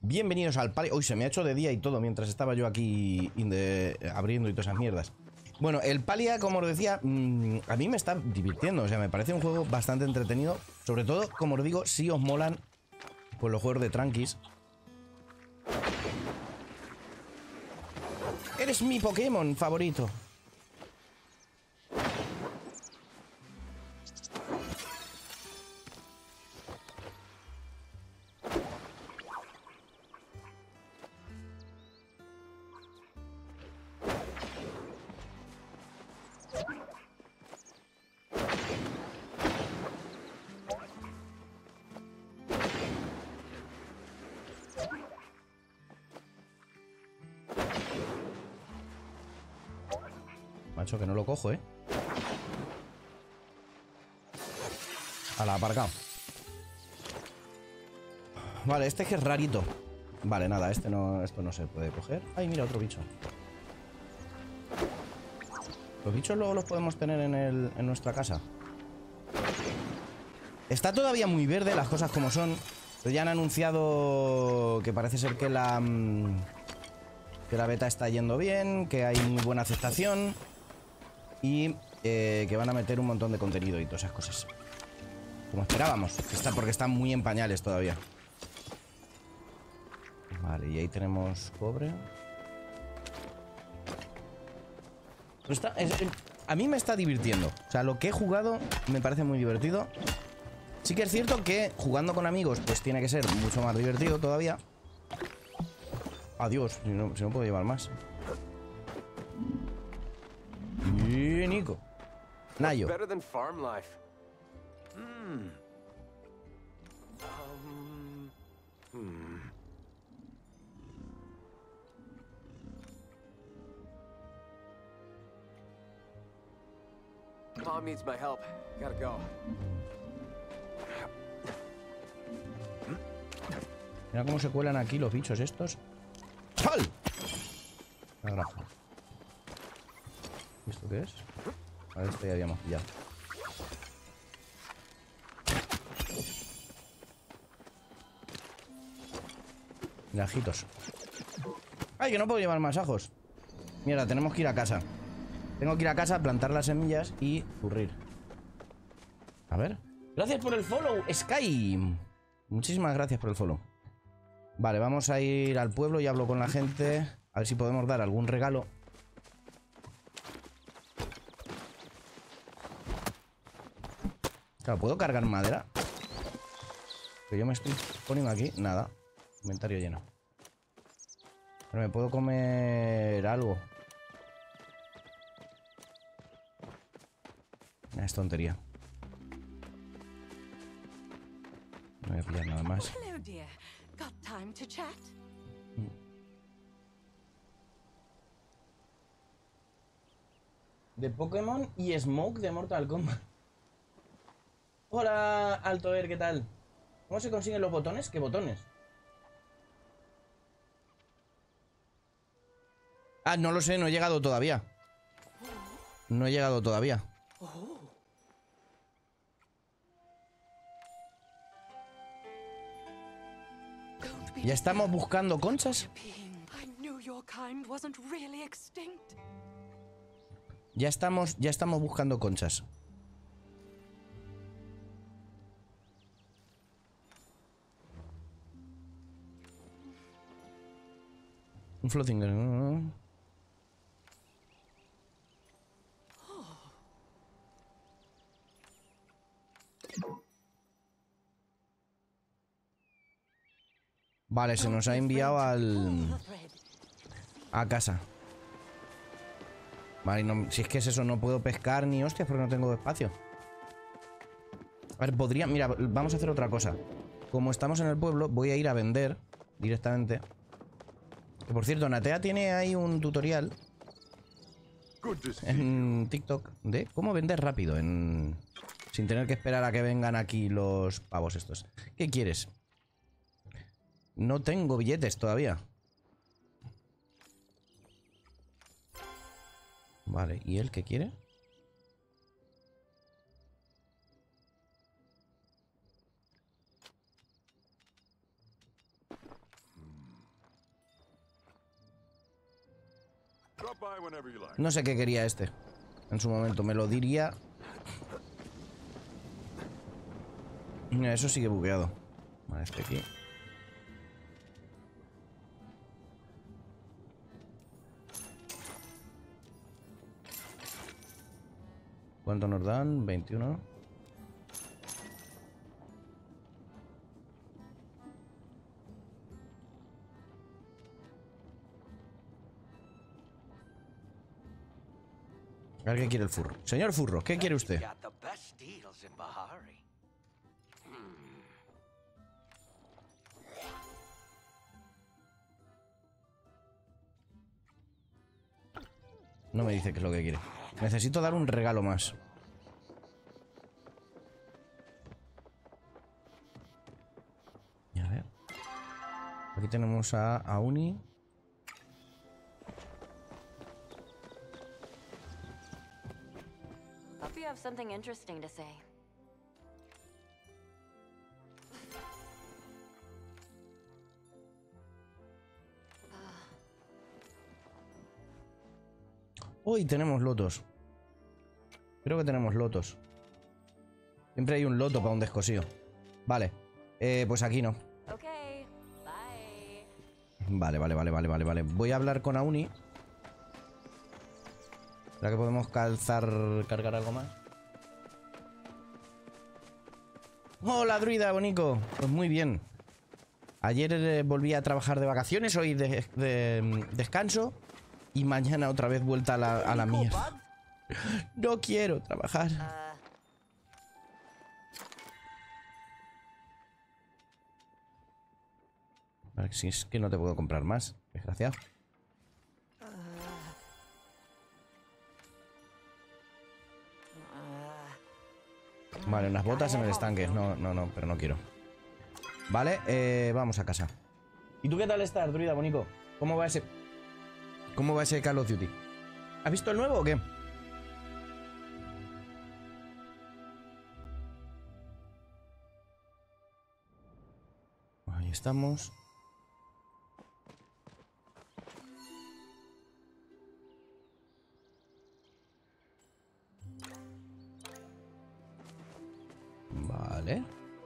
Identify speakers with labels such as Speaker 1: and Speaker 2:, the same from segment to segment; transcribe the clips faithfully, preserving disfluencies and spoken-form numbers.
Speaker 1: Bienvenidos al Palia. Uy, se me ha hecho de día y todo mientras estaba yo aquí de, abriendo y todas esas mierdas. Bueno, el Palia, como os decía, mmm, a mí me está divirtiendo. O sea, me parece un juego bastante entretenido. Sobre todo, como os digo, si os molan pues los juegos de tranquis. Eres mi Pokémon favorito. Macho, que no lo cojo, ¿eh? A la aparcado. Vale, este es que es rarito. Vale, nada, este no, esto no se puede coger. Ay, mira, otro bicho. Los bichos luego los podemos tener en, el, en nuestra casa. Está todavía muy verde, las cosas como son. Pero ya han anunciado que parece ser que la... Que la beta está yendo bien, que hay muy buena aceptación. Y eh, que van a meter un montón de contenido y todas esas cosas. Como esperábamos, está, porque están muy en pañales todavía. Vale, y ahí tenemos cobre. Pero está, es, a mí me está divirtiendo. O sea, lo que he jugado me parece muy divertido. Sí que es cierto que jugando con amigos pues tiene que ser mucho más divertido todavía. Adiós, si no, si no puedo llevar más. Y Nico. Nayo.
Speaker 2: Hmm. Um, hmm. Mom needs my help. Gotta go.
Speaker 1: Mira cómo se cuelan aquí los bichos estos. ¡Sal! La granja. ¿Esto qué es? A ver, esto ya habíamos pillado. Gajitos. ¡Ay, que no puedo llevar más ajos! Mierda, tenemos que ir a casa. Tengo que ir a casa, plantar las semillas y currir. A ver. Gracias por el follow, Sky. Muchísimas gracias por el follow. Vale, vamos a ir al pueblo y hablo con la gente. A ver si podemos dar algún regalo. Claro, ¿puedo cargar madera? Que yo me estoy poniendo aquí. Nada. Inventario lleno. Pero me puedo comer algo. Es tontería. No voy a pillar nada más. De Pokémon y Smoke de Mortal Kombat. Hola, Altoer, ¿qué tal? ¿Cómo se consiguen los botones? ¿Qué botones? Ah, no lo sé, no he llegado todavía. No he llegado todavía. ¿Ya estamos buscando conchas? Ya estamos, ya estamos buscando conchas. Un floating. Vale, se nos ha enviado al... a casa. Vale, no, si es que es eso, no puedo pescar ni hostias porque no tengo espacio. A ver, podría... Mira, vamos a hacer otra cosa. Como estamos en el pueblo, voy a ir a vender directamente. Que por cierto, Natea tiene ahí un tutorial en TikTok de cómo vender rápido en... sin tener que esperar a que vengan aquí los pavos estos. ¿Qué quieres? No tengo billetes todavía. Vale, ¿y él qué quiere?
Speaker 2: Drop by whenever you like.
Speaker 1: No sé qué quería este. En su momento me lo diría. Mira, eso sigue bugueado. Vale, este aquí. ¿Cuánto nos dan? veintiuno. A ver qué quiere el furro. Señor furro, ¿qué quiere usted?
Speaker 3: Got the best deals in Bahari.
Speaker 1: No me dice qué es lo que quiere. Necesito dar un regalo más. Y a ver. Aquí tenemos a, a Uni.
Speaker 4: Hope you have something interesting to say.
Speaker 1: Hoy tenemos lotos. Creo que tenemos lotos. Siempre hay un loto para un descosío. Vale. Eh, pues aquí no.
Speaker 4: Okay, bye.
Speaker 1: Vale, vale, vale, vale, vale, vale. Voy a hablar con Auni. ¿Será que podemos calzar, cargar algo más? Hola, druida, bonico. Pues muy bien. Ayer eh, volví a trabajar de vacaciones, hoy de, de, mm, descanso. Y mañana otra vez vuelta a la, a la mierda. No quiero trabajar.
Speaker 4: Uh,
Speaker 1: Vale, si es que no te puedo comprar más, desgraciado. Vale, unas botas en el estanque. No, no, no, pero no quiero. Vale, eh, vamos a casa. ¿Y tú qué tal estás, druida bonico? ¿Cómo va ese... ¿Cómo va ese Call of Duty? ¿Has visto el nuevo o qué? Ahí estamos. Vale.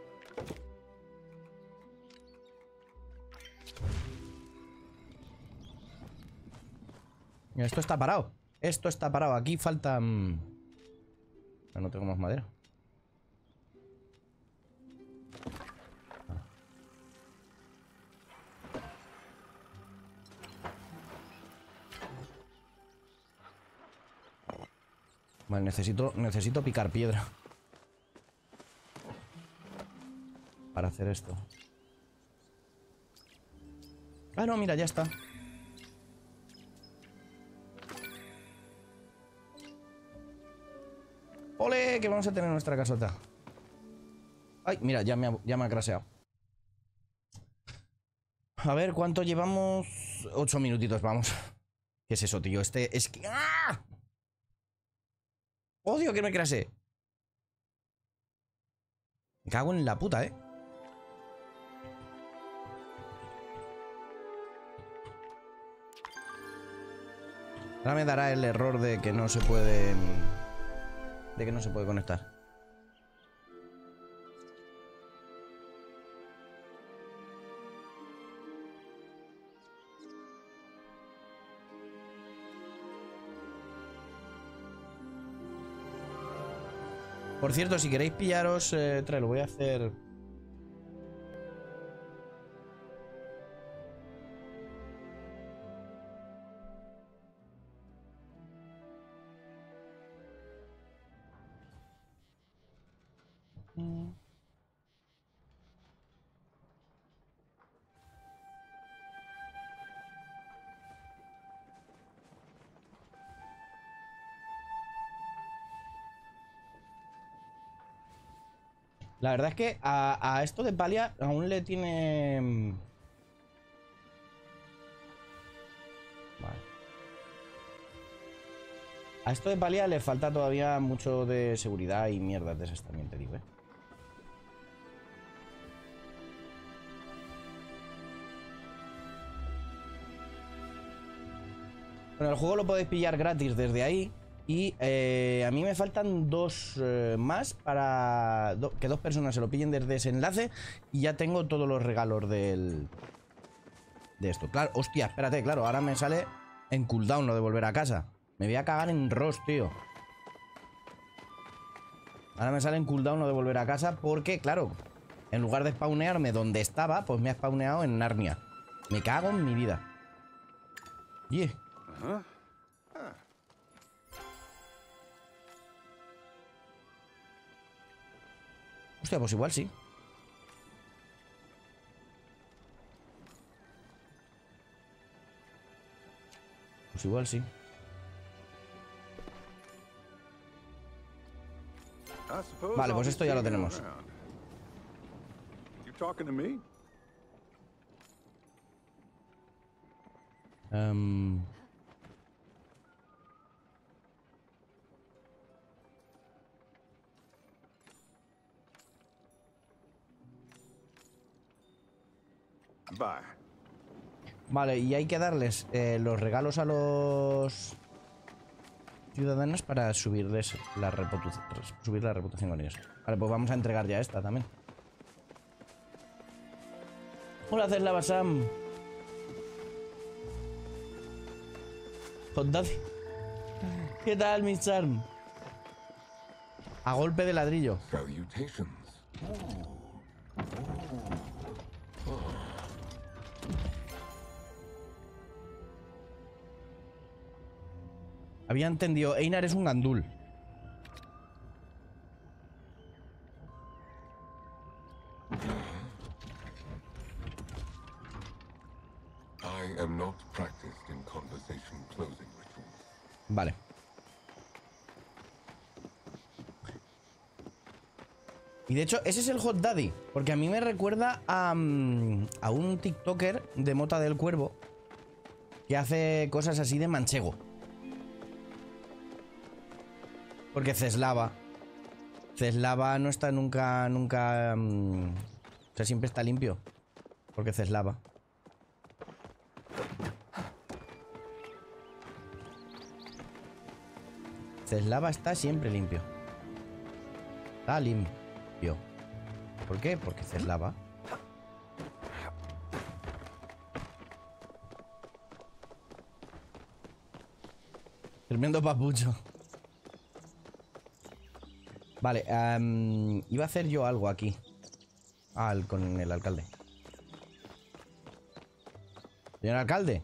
Speaker 1: Mira, esto está parado. Esto está parado. Aquí falta... mmm, no tengo más madera. Vale, necesito, necesito picar piedra para hacer esto. Ah, no, mira, ya está. ¡Ole! Que vamos a tener nuestra casota. Ay, mira, ya me ha, ya me ha craseado. A ver, ¿cuánto llevamos? Ocho minutitos, vamos. ¿Qué es eso, tío? Este es que... ¡ah! Odio que me crasee. Me cago en la puta, ¿eh? Ahora me dará el error de que no se puede... De que no se puede conectar. Por cierto, si queréis pillaros... Eh, trae, lo voy a hacer... La verdad es que a, a esto de Palia aún le tiene... Vale. A esto de Palia le falta todavía mucho de seguridad y mierdas de esas también, te digo, ¿eh? Bueno, el juego lo podéis pillar gratis desde ahí. Y eh, a mí me faltan dos eh, más para do que dos personas se lo pillen desde ese enlace. Y ya tengo todos los regalos del... de esto. Claro, hostia, espérate, claro, ahora me sale en cooldown lo de volver a casa. Me voy a cagar en Ross, tío. Ahora me sale en cooldown lo de volver a casa porque, claro, en lugar de spawnearme donde estaba, pues me ha spawneado en Narnia. Me cago en mi vida. Yeah.
Speaker 2: Uh-huh.
Speaker 1: Hostia, pues igual sí. Pues igual sí. Vale, pues esto ya lo tenemos. Um... Vale, y hay que darles eh, los regalos a los ciudadanos para subirles la reputación, subir la reputación con ellos. Vale, pues vamos a entregar ya esta también. Hola, Ceslava Sam. Hot Daddy. ¿Qué tal, mi charm? A golpe de ladrillo. Había entendido, Einar es un gandul. Vale. Y de hecho, ese es el Hot Daddy. Porque a mí me recuerda a, um, a un TikToker de Mota del Cuervo que hace cosas así de manchego. Porque Ceslava Ceslava no está nunca, nunca... Um, o sea, siempre está limpio. Porque Ceslava. Ceslava está siempre limpio. Está limpio. ¿Por qué? Porque Ceslava. Tremendo papucho. Vale, um, iba a hacer yo algo aquí. Ah, el, con el alcalde. Señor alcalde.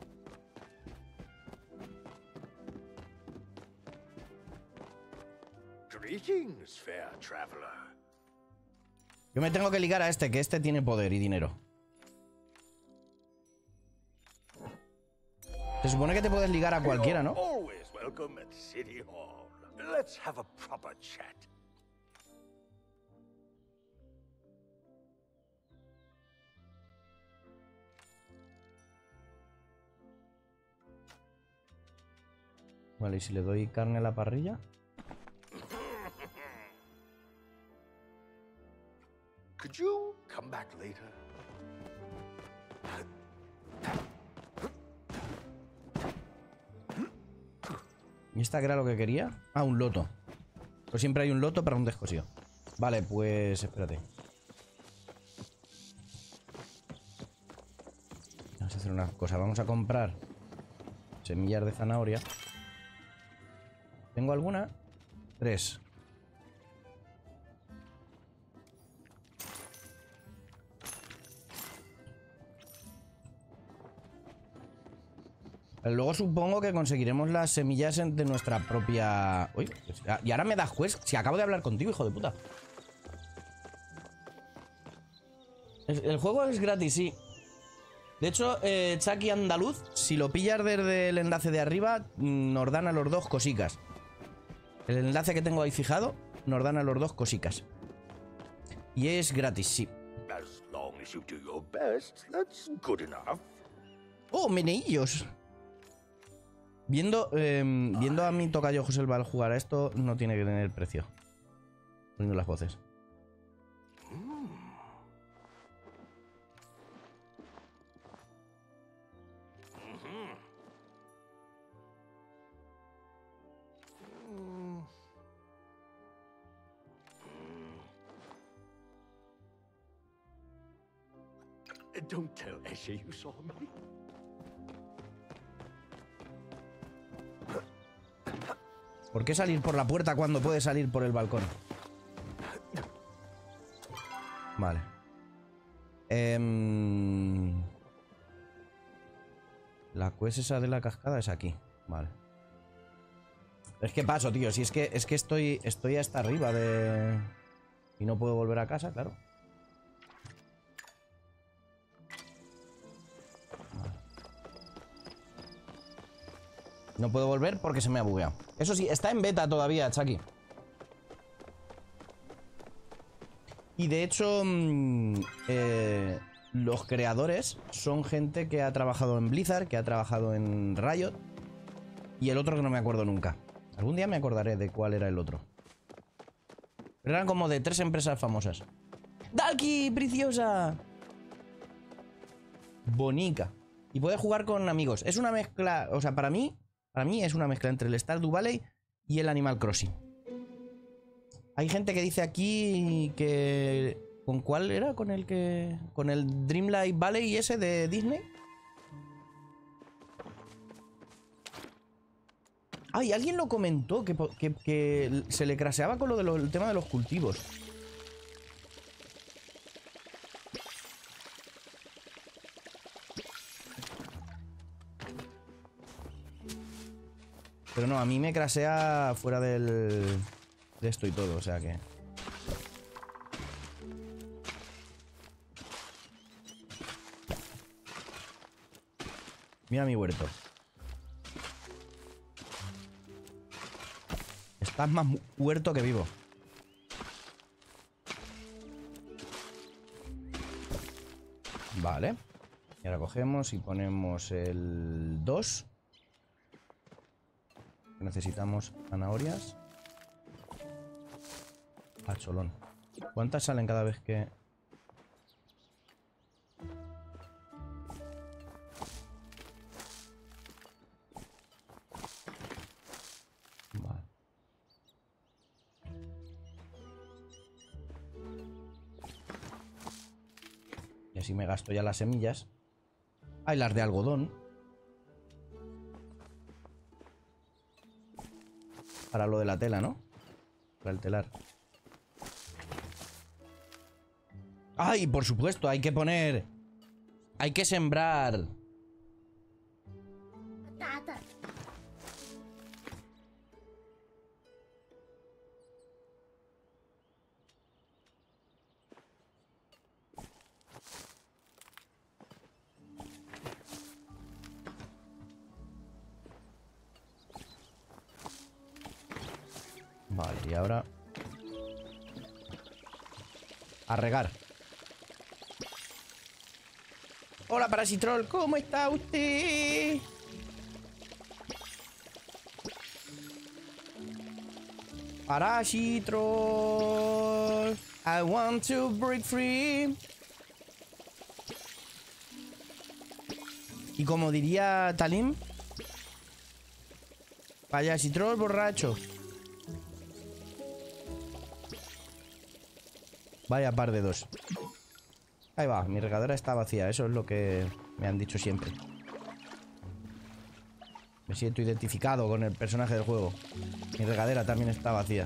Speaker 3: Greetings, fair traveler.
Speaker 1: Yo me tengo que ligar a este, que este tiene poder y dinero. Se supone que te puedes ligar a cualquiera, ¿no?
Speaker 3: Always welcome at City Hall. Let's have a proper chat.
Speaker 1: Vale, ¿y si le doy carne a la parrilla?
Speaker 3: Could you come back later?
Speaker 1: ¿Y esta que era lo que quería? Ah, un loto. Pues siempre hay un loto para un descosido. Vale, pues espérate. Vamos a hacer una cosa. Vamos a comprar semillas de zanahoria. ¿Tengo alguna? Tres. Luego supongo que conseguiremos las semillas de nuestra propia... Uy, y ahora me das quest. Si acabo de hablar contigo, hijo de puta. El, el juego es gratis, sí. De hecho, eh, Chucky Andaluz, si lo pillas desde el enlace de arriba, nos dan a los dos cosicas. El enlace que tengo ahí fijado, nos dan a los dos cosicas. Y es gratis, sí.
Speaker 3: As long as you do your best, that's good enough.
Speaker 1: ¡Oh, meneillos! Viendo, eh, viendo a mi tocayo José Val jugar a esto, no tiene que tener precio. Poniendo las voces.
Speaker 3: Don't tell Eshe you saw me.
Speaker 1: ¿Por qué salir por la puerta cuando puedes salir por el balcón? Vale. Eh... La quest esa de la cascada es aquí. Vale. Es que paso, tío. Si es que es que estoy estoy hasta arriba de... Y no puedo volver a casa, claro. Vale. No puedo volver porque se me ha bugueado. Eso sí, está en beta todavía, Chucky. Y de hecho, mmm, eh, los creadores son gente que ha trabajado en Blizzard, que ha trabajado en Riot. Y el otro que no me acuerdo nunca. Algún día me acordaré de cuál era el otro. Pero eran como de tres empresas famosas. ¡Dalki, preciosa! Bonica. Y puedes jugar con amigos. Es una mezcla, o sea, para mí, para mí es una mezcla entre el Stardew Valley y el Animal Crossing. Hay gente que dice aquí que... ¿Con cuál era? ¿Con el que... con el Dreamlight Valley ese de Disney? Ay, alguien lo comentó, que, que, que se le craseaba con lo del tema de los cultivos. Pero no, a mí me crasea fuera del... de esto y todo, o sea que... Mira mi huerto. Estás más huerto que vivo. Vale. Y ahora cogemos y ponemos el dos. Necesitamos zanahorias. Ah, cholón. ¿Cuántas salen cada vez que...? Vale. Y así me gasto ya las semillas. Hay las de algodón. Para lo de la tela, ¿no? Para el telar. ¡Ay! Por supuesto, hay que poner... Hay que sembrar... Vale, y ahora... A regar. Hola, Parasitrol, ¿cómo está usted? Parasitrol, I want to break free. Y como diría Talim, Parasitrol borracho. Vaya par de dos. Ahí va, mi regadera está vacía. Eso es lo que me han dicho siempre. Me siento identificado con el personaje del juego. Mi regadera también está vacía.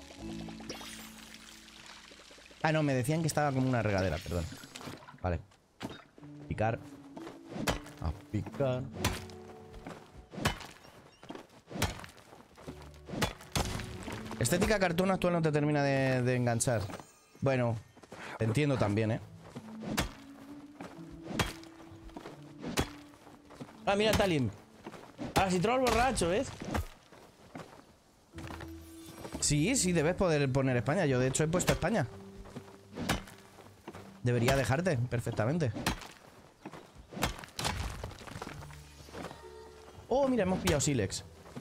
Speaker 1: Ah, no, me decían que estaba como una regadera, perdón. Vale. Picar. A picar. Estética cartoon actual no te termina de, de enganchar. Bueno, te entiendo también, ¿eh? Ah, mira, Talim. Parasitrol borracho, ¿ves? Sí, sí, debes poder poner España. Yo, de hecho, he puesto España. Debería dejarte perfectamente. Oh, mira, hemos pillado Silex.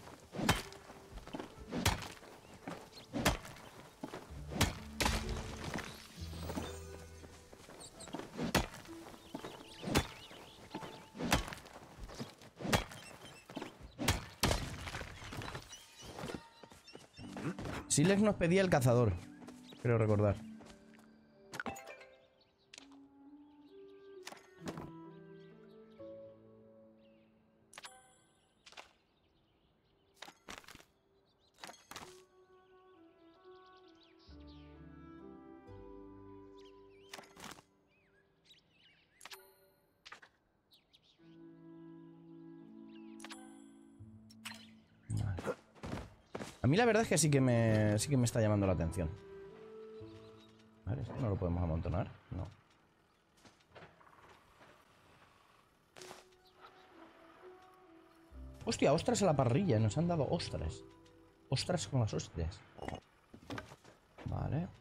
Speaker 1: Silex nos pedía el cazador, creo recordar. A mí la verdad es que sí que me, sí que me está llamando la atención. Vale, esto no lo podemos amontonar. No. Hostia, ostras a la parrilla. Nos han dado ostras. Ostras con las hostias. Vale.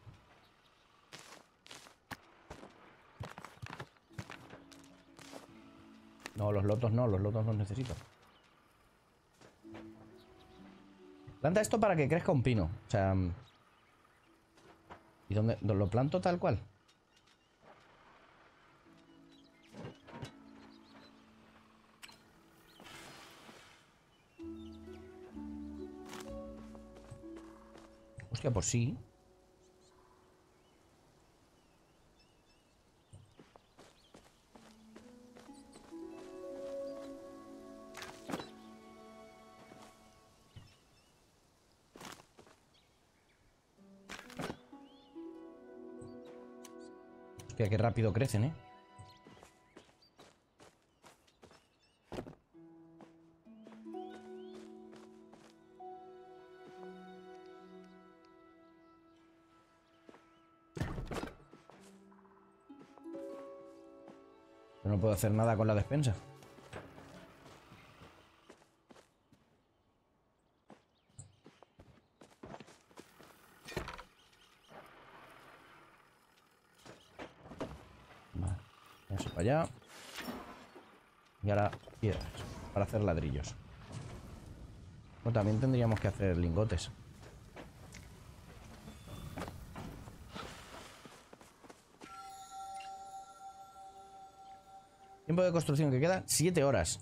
Speaker 1: No, los lotos no. Los lotos los necesito. Planta esto para que crezca un pino. O sea... ¿Y dónde lo planto tal cual? Hostia, pues sí. Hostia, qué rápido crecen, ¿eh? Yo no puedo hacer nada con la despensa. Vale, eso para allá. Y ahora piedras para hacer ladrillos. Bueno, también tendríamos que hacer lingotes. Tiempo de construcción que queda siete horas.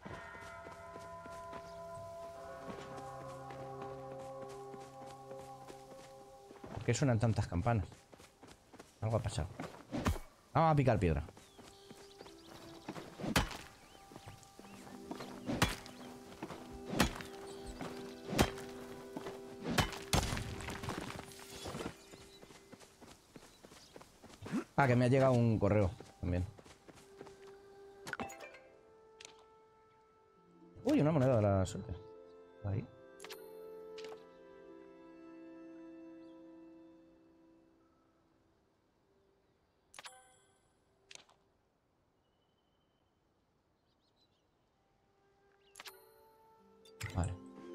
Speaker 1: ¿Por qué suenan tantas campanas? Algo ha pasado. Vamos a picar piedra. Ah, que me ha llegado un correo también. Uy, una moneda de la suerte. Ahí. Vale.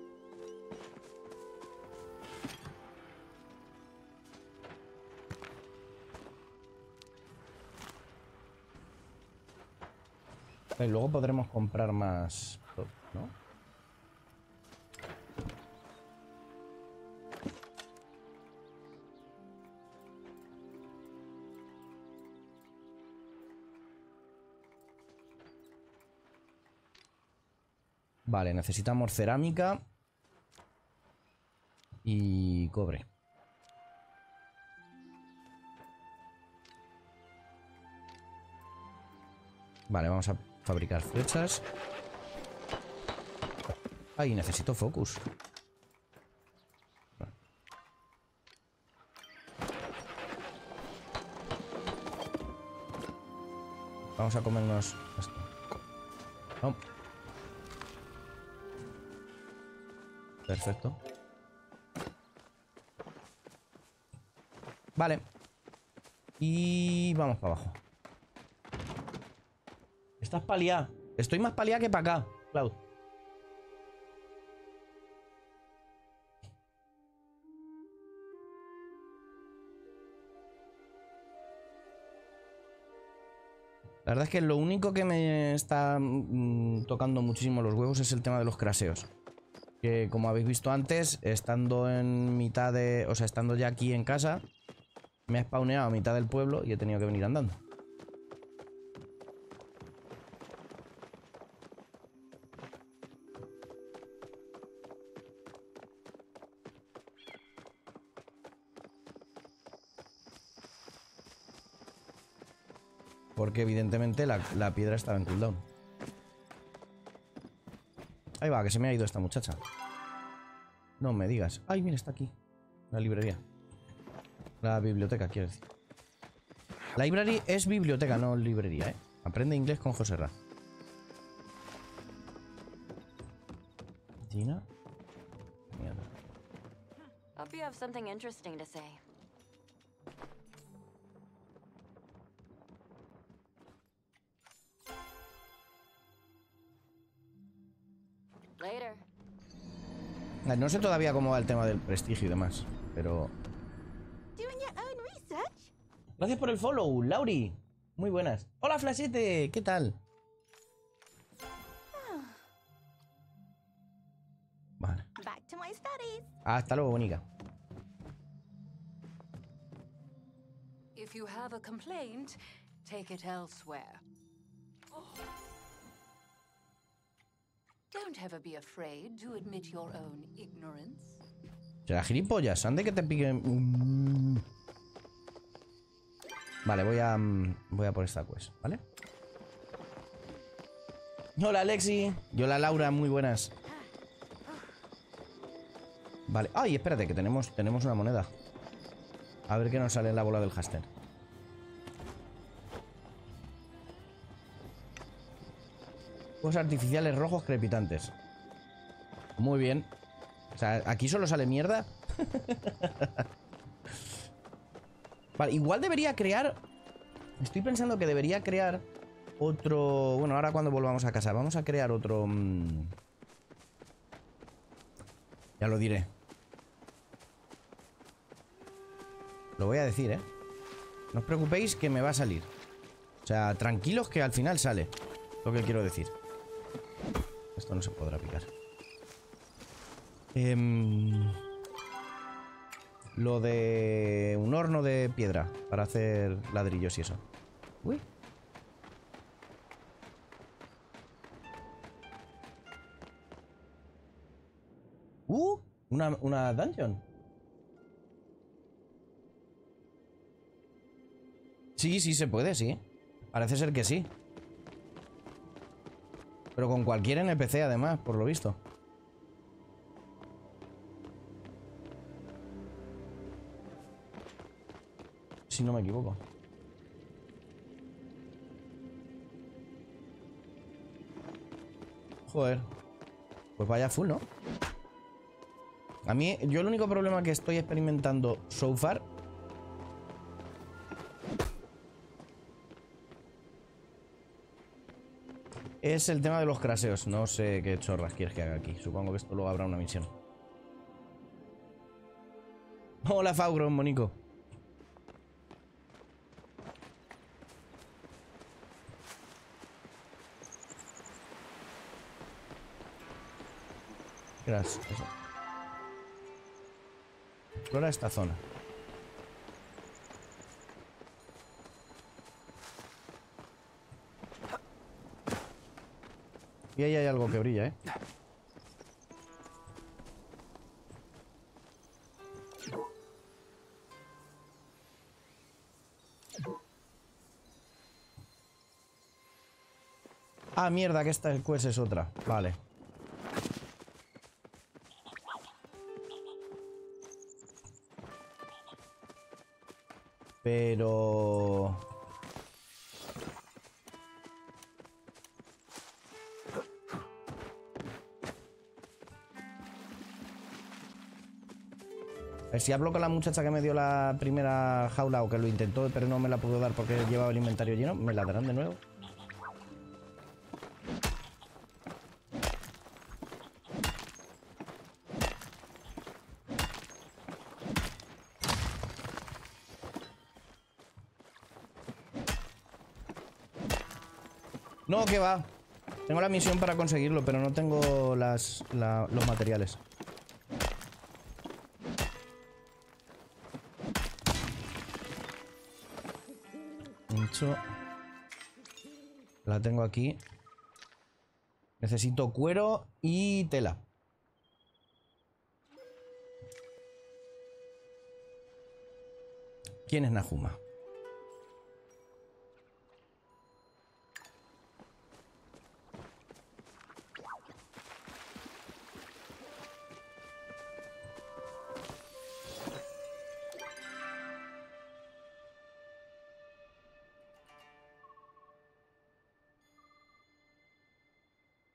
Speaker 1: Y luego podremos comprar más, ¿no? Vale, necesitamos cerámica y cobre. Vale, vamos a fabricar flechas. Ay, necesito focus. Vamos a comernos esto. No. Perfecto. Vale. Y vamos para abajo. Estás paliada. Estoy más paliada que para acá, Cloud. La verdad es que lo único que me está mmm, tocando muchísimo los huevos es el tema de los craseos. Que como habéis visto antes, estando en mitad de... O sea, estando ya aquí en casa, me he spawneado a mitad del pueblo y he tenido que venir andando. Porque evidentemente la, la piedra estaba en cooldown. Ahí va, que se me ha ido esta muchacha. No me digas. Ay, mira, está aquí. La librería. La biblioteca, quiero decir. Library es biblioteca, no librería, ¿eh? Aprende inglés con José Ra. Gina. Mierda.
Speaker 4: Hope you have something interesting to say. Later.
Speaker 1: No sé todavía cómo va el tema del prestigio y demás, pero...
Speaker 5: Doing your own research?
Speaker 1: Gracias por el follow, Lauri. Muy buenas. Hola, Flashete, ¿qué tal? Vale.
Speaker 5: Back to my studies.
Speaker 1: Hasta luego, bonica.
Speaker 6: If you have a complaint, take it elsewhere. Don't ever be afraid to admit your own ignorance.
Speaker 1: ¿Será gilipollas? Ande que te piquen... Mm. Vale, voy a... mm, Voy a por esta quest, ¿vale? Hola, Alexi. Y hola, Laura, muy buenas. Vale. Ay, espérate, que tenemos, tenemos una moneda. A ver qué nos sale en la bola del háster. Juegos artificiales rojos crepitantes. Muy bien. O sea, aquí solo sale mierda. Vale, igual debería crear... Estoy pensando que debería crear otro... Bueno, ahora cuando volvamos a casa vamos a crear otro... Mmm... Ya lo diré. Lo voy a decir, ¿eh? No os preocupéis que me va a salir. O sea, tranquilos que al final sale. Lo que quiero decir. Esto no se podrá picar. Eh, lo de un horno de piedra para hacer ladrillos y eso. Uy. Uh, una, una dungeon. Sí, sí se puede, sí. Parece ser que sí. Pero con cualquier N P C además, por lo visto. Si no me equivoco. Joder. Pues vaya full, ¿no? A mí, yo el único problema que estoy experimentando so far es el tema de los craseos. No sé qué chorras quieres que haga aquí. Supongo que esto luego habrá una misión. Hola, Faugron, monico. Gracias. Eso. Explora esta zona. Y ahí hay algo que brilla, ¿eh? Ah, mierda, que esta quest es otra. Vale. Pero... A ver, si hablo con la muchacha que me dio la primera jaula o que lo intentó, pero no me la pudo dar porque llevaba el inventario lleno, ¿me la darán de nuevo? No, que va. Tengo la misión para conseguirlo, pero no tengo las, la, los materiales. Mucho. La tengo aquí. Necesito cuero y tela. ¿Quién es Najuma?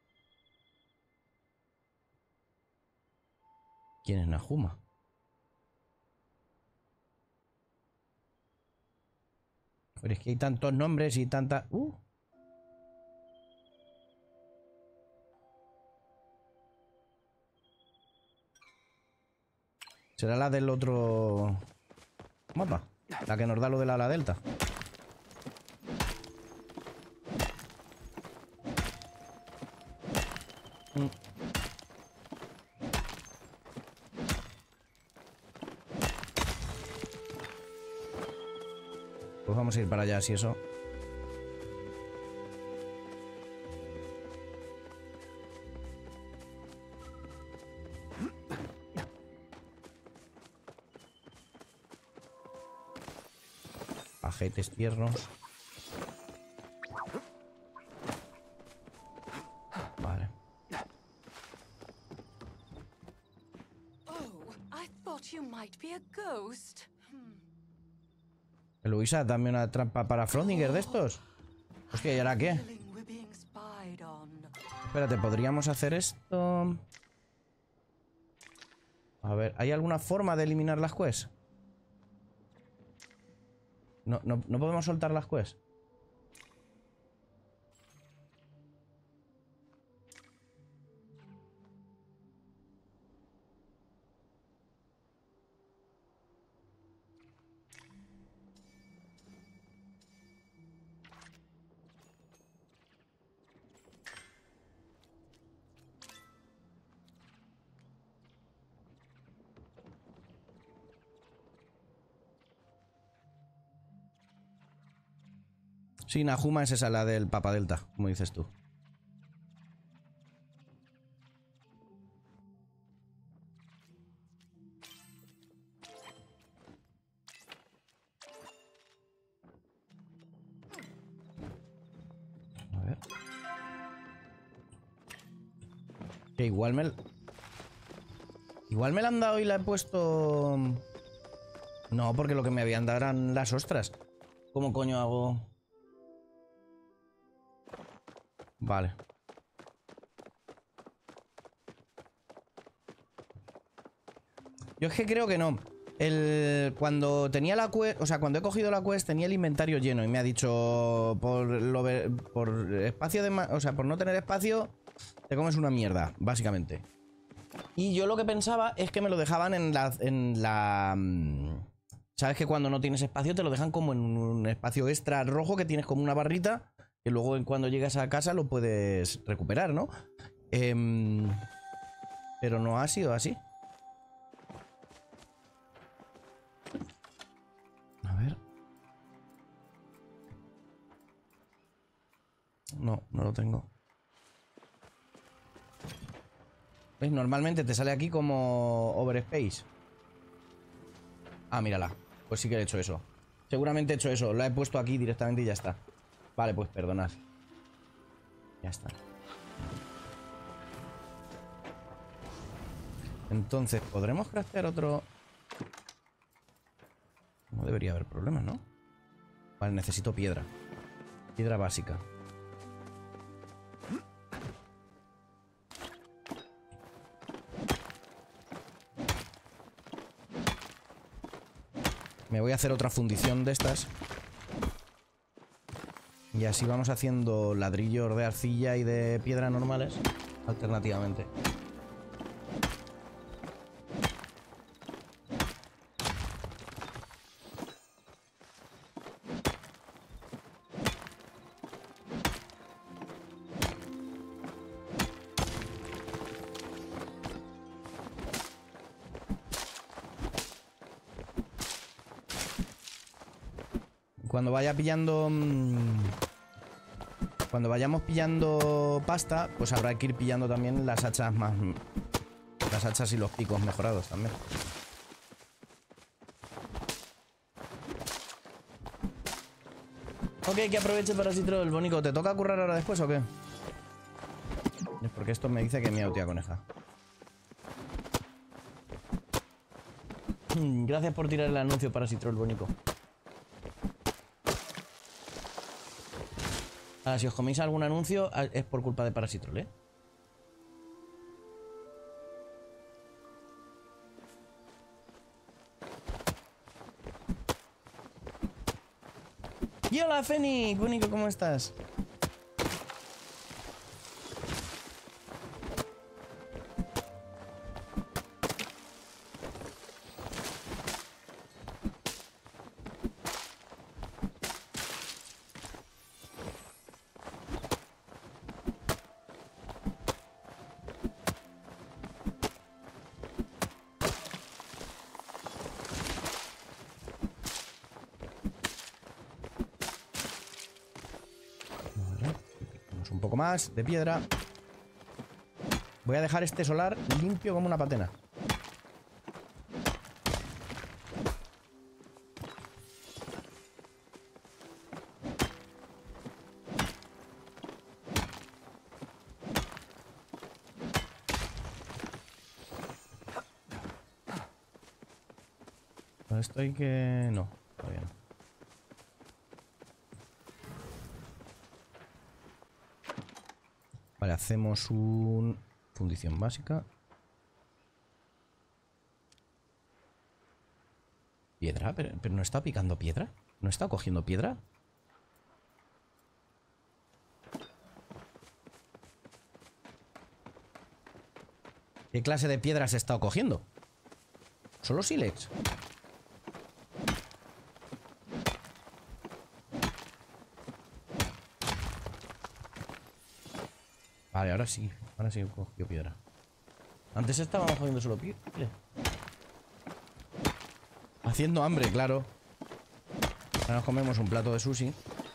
Speaker 1: ¿Quién es Najuma? Pero es que hay tantos nombres y tanta... Uh. ¿Será la del otro mapa? La que nos da lo de la ala delta. Mm. Pues vamos a ir para allá, si eso. Pajetes tiernos. Vale.
Speaker 6: Oh, I thought you might be a ghost.
Speaker 1: Luisa, dame una trampa para Frodinger de estos. Hostia, ¿y ahora qué?
Speaker 6: Feeling we're being spied on.
Speaker 1: Espérate, ¿podríamos hacer esto? A ver, ¿hay alguna forma de eliminar las quests? No, no, no podemos soltar las quests. Sí, Nahuma es esa, la del Papa Delta, como dices tú. A ver. Que igual me... Igual me la han dado y la he puesto... No, porque lo que me habían dado eran las ostras. ¿Cómo coño hago...? Vale. Yo es que creo que no. El, cuando tenía la quest, o sea, cuando he cogido la quest tenía el inventario lleno y me ha dicho por lo por espacio de, o sea, por no tener espacio te comes una mierda, básicamente. Y yo lo que pensaba es que me lo dejaban en la en la sabes que cuando no tienes espacio te lo dejan como en un espacio extra rojo que tienes como una barrita. Y luego cuando llegas a casa lo puedes recuperar, ¿no? Eh, pero no ha sido así. A ver. No, no lo tengo. ¿Ves? Normalmente te sale aquí como Overspace. Ah, mírala. Pues sí que he hecho eso. Seguramente he hecho eso. La he puesto aquí directamente y ya está. Vale, pues perdonad. Ya está. Entonces, ¿podremos craftear otro? No debería haber problemas, ¿no? Vale, necesito piedra. Piedra básica. Me voy a hacer otra fundición de estas. Y así vamos haciendo ladrillos de arcilla y de piedra normales alternativamente. Cuando vaya pillando... Cuando vayamos pillando pasta, pues habrá que ir pillando también las hachas más... Las hachas y los picos mejorados también. Ok, que aproveche para Citro el Bonico. ¿Te toca currar ahora después o qué? Es porque esto me dice que miau, tía coneja. Gracias por tirar el anuncio para Citro el Bonico. Ahora, si os coméis algún anuncio, es por culpa de Parasitrol, ¿eh? Y hola, Fénix. Bonico, ¿cómo estás? Un poco más de piedra. Voy a dejar este solar limpio como una patena. Esto hay que... no, todavía no. Vale, hacemos un... fundición básica. ¿Piedra? ¿Pero, pero no está picando piedra? ¿No está cogiendo piedra? ¿Qué clase de piedras he estado cogiendo? ¿Solo sílex? Vale, ahora sí. Ahora sí he cogido piedra. Antes estábamos cogiendo solo piedra. Haciendo hambre, claro. Ahora nos comemos un plato de sushi.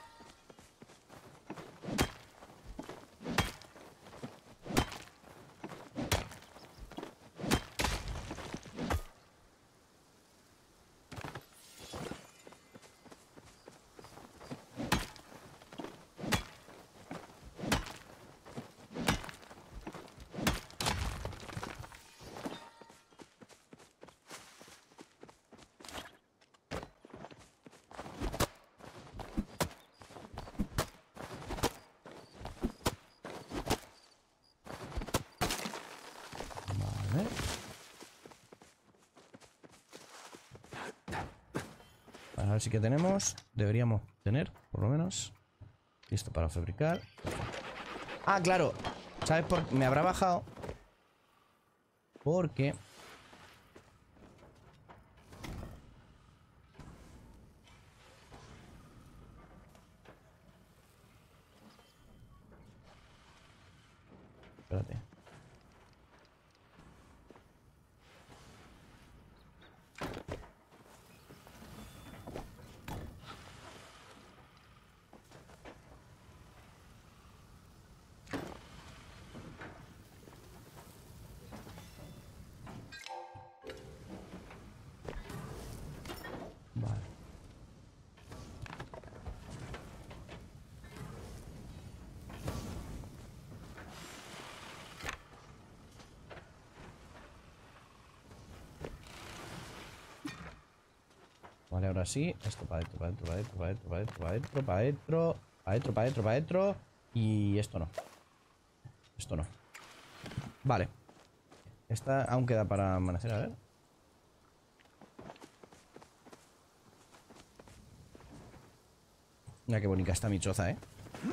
Speaker 1: Ahora sí que tenemos. Deberíamos tener, por lo menos. Listo para fabricar. Ah, claro. ¿Sabes por qué? Me habrá bajado. Porque... Espérate. Vale. Vale, ahora sí. Esto para adentro, para adentro, para adentro, para adentro, para adentro, para adentro, para adentro, para adentro, para adentro, para adentro. Y esto no. Esto no. Vale. Esta aún queda para amanecer, a ver. Mira qué bonita está mi choza, ¿eh?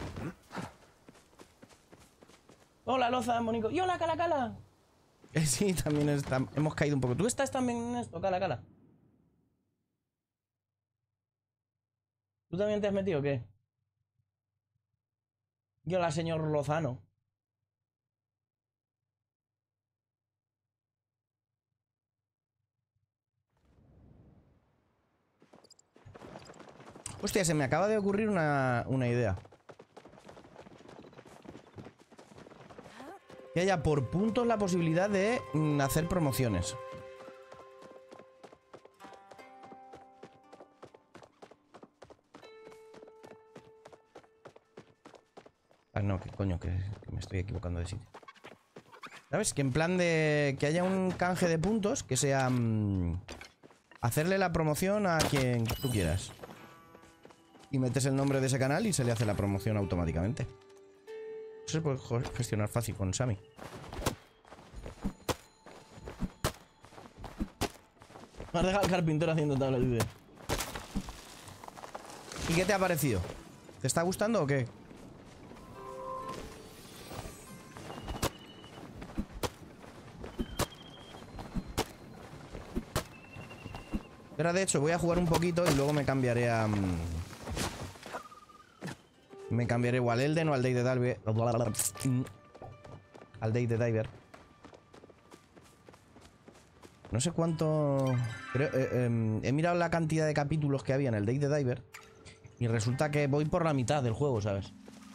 Speaker 1: Hola, Loza, bonito. Y hola, Cala Cala. Eh, sí, también está, hemos caído un poco. ¿Tú estás también en esto, Cala Cala? ¿Tú también te has metido o qué? Y hola, señor Lozano. Hostia, se me acaba de ocurrir una, una idea. Que haya por puntos la posibilidad de mm, hacer promociones. Ah, no, que coño, que, que me estoy equivocando de sitio. ¿Sabes? Que en plan de... que haya un canje de puntos que sea... Mmm, hacerle la promoción a quien tú quieras. Y metes el nombre de ese canal y se le hace la promoción automáticamente. Eso se puede gestionar fácil con Sammy. Me has dejado al carpintero haciendo tablas de... ¿Y qué te ha parecido? ¿Te está gustando o qué? Pero de hecho voy a jugar un poquito y luego me cambiaré a... Um, me cambiaré o al Elden o al Day de Diver. Al Day de Diver. No sé cuánto... Creo, eh, eh, he mirado la cantidad de capítulos que había en el Day de Diver y resulta que voy por la mitad del juego, ¿sabes?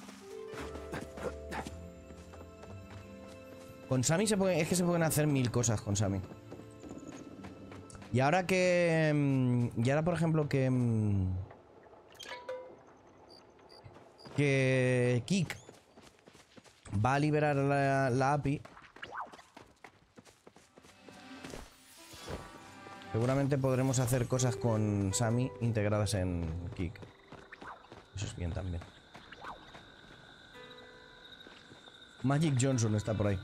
Speaker 1: Con Sammy se puede, es que se pueden hacer mil cosas con Sammy. Y ahora que... Y ahora, por ejemplo, que... Que Kik va a liberar la, la A P I. Seguramente podremos hacer cosas con Sammy integradas en Kik. Eso es bien también. Magic Johnson está por ahí.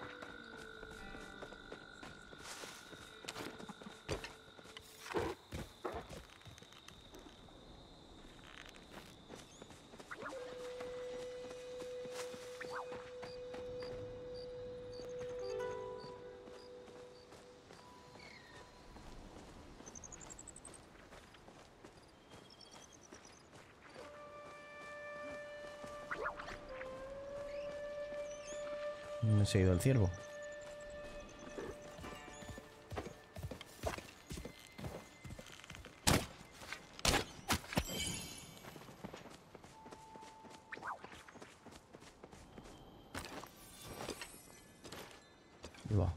Speaker 1: Se ha ido el ciervo. Ahí va.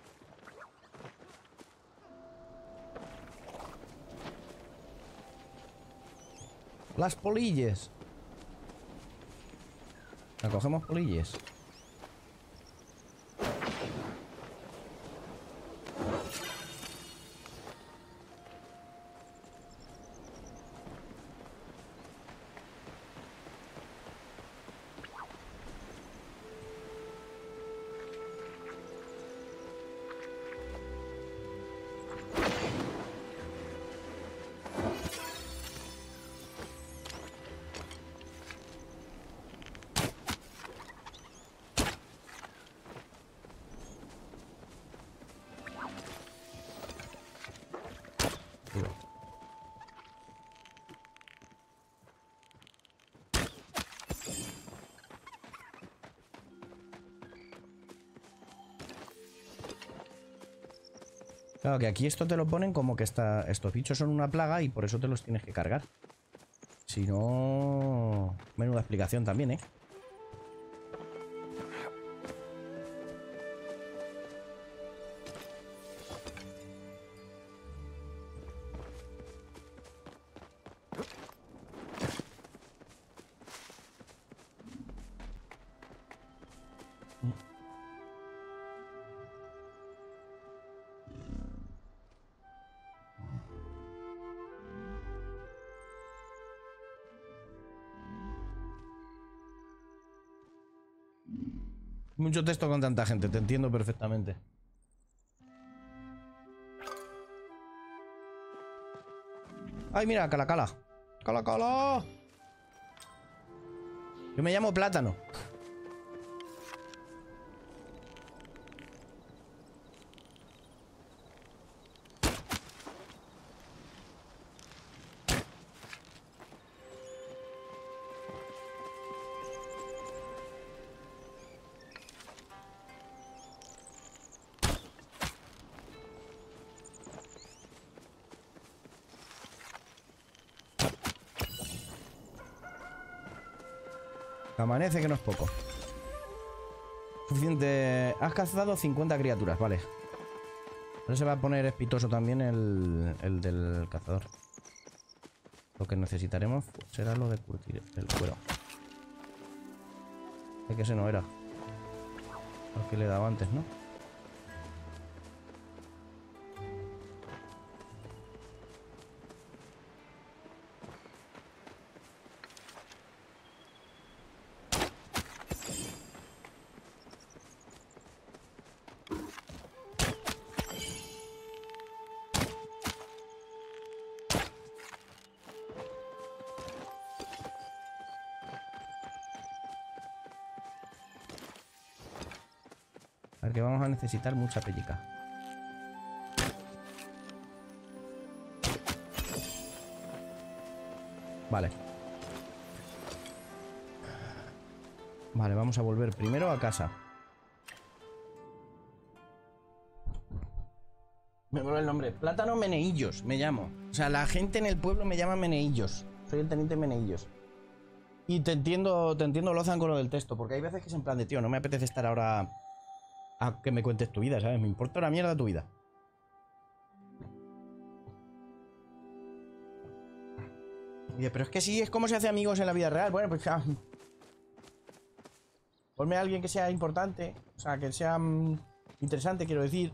Speaker 1: Las polillas. ¿La cogemos polillas? Claro, que aquí esto te lo ponen como que está, estos bichos son una plaga y por eso te los tienes que cargar. Si no... Menuda explicación también, ¿eh? Mucho texto con tanta gente, te entiendo perfectamente. ¡Ay, mira! ¡Cala, cala! ¡Cala, cala! Yo me llamo Plátano. Amanece que no es poco. Suficiente. Has cazado cincuenta criaturas, vale. Ahora se va a poner espitoso también el, el del cazador. Lo que necesitaremos será lo de curtir el cuero. Es que ese no era. Al que le he dado antes, ¿no? Porque vamos a necesitar mucha pellica. Vale. Vale, vamos a volver primero a casa. Me mola el nombre. Plátano Meneillos, me llamo. O sea, la gente en el pueblo me llama Meneillos. Soy el teniente Meneillos. Y te entiendo, te entiendo, Lozan, con lo del texto. Porque hay veces que es en plan de, tío, no me apetece estar ahora a que me cuentes tu vida, ¿sabes? Me importa una mierda tu vida. Y de, pero es que sí, es como se hace amigos en la vida real. Bueno, pues ya... Ponme a alguien que sea importante. O sea, que sea mm, interesante, quiero decir.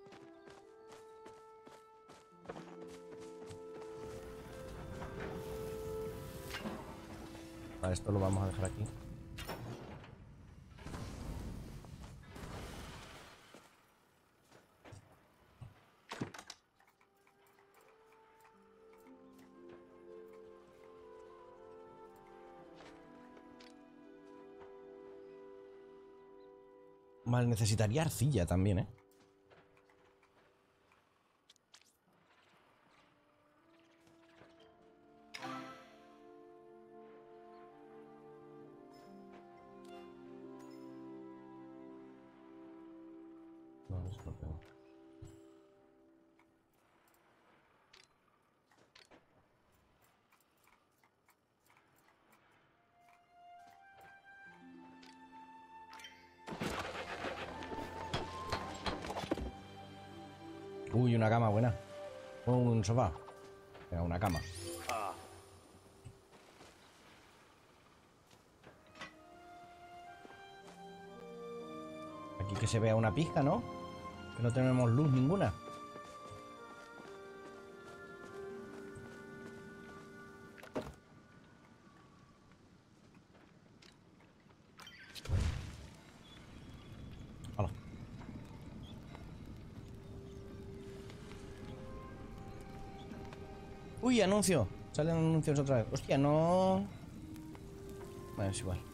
Speaker 1: Vale, esto lo vamos a dejar aquí. Vale, necesitaría arcilla también, ¿eh? No, eso no tengo. Uy, una cama buena. Un sofá. Venga, una cama. Aquí que se vea una pizca, ¿no? Que no tenemos luz ninguna. Hola. Uy, anuncio. Salen anuncios otra vez. Hostia, no... Bueno, es igual.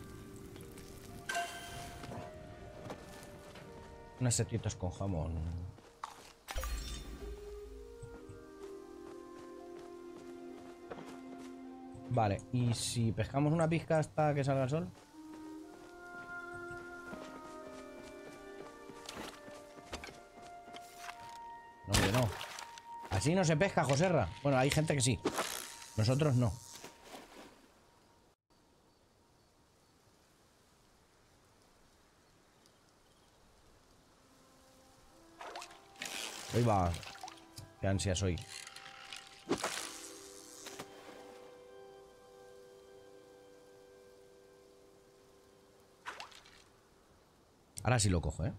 Speaker 1: Unas setritas con jamón. Vale, ¿y si pescamos una pizca hasta que salga el sol? No, hombre, no. Así no se pesca, Joserra. Bueno, hay gente que sí. Nosotros no. Ahí va. Qué ansia soy. Ahora sí lo cojo, ¿eh?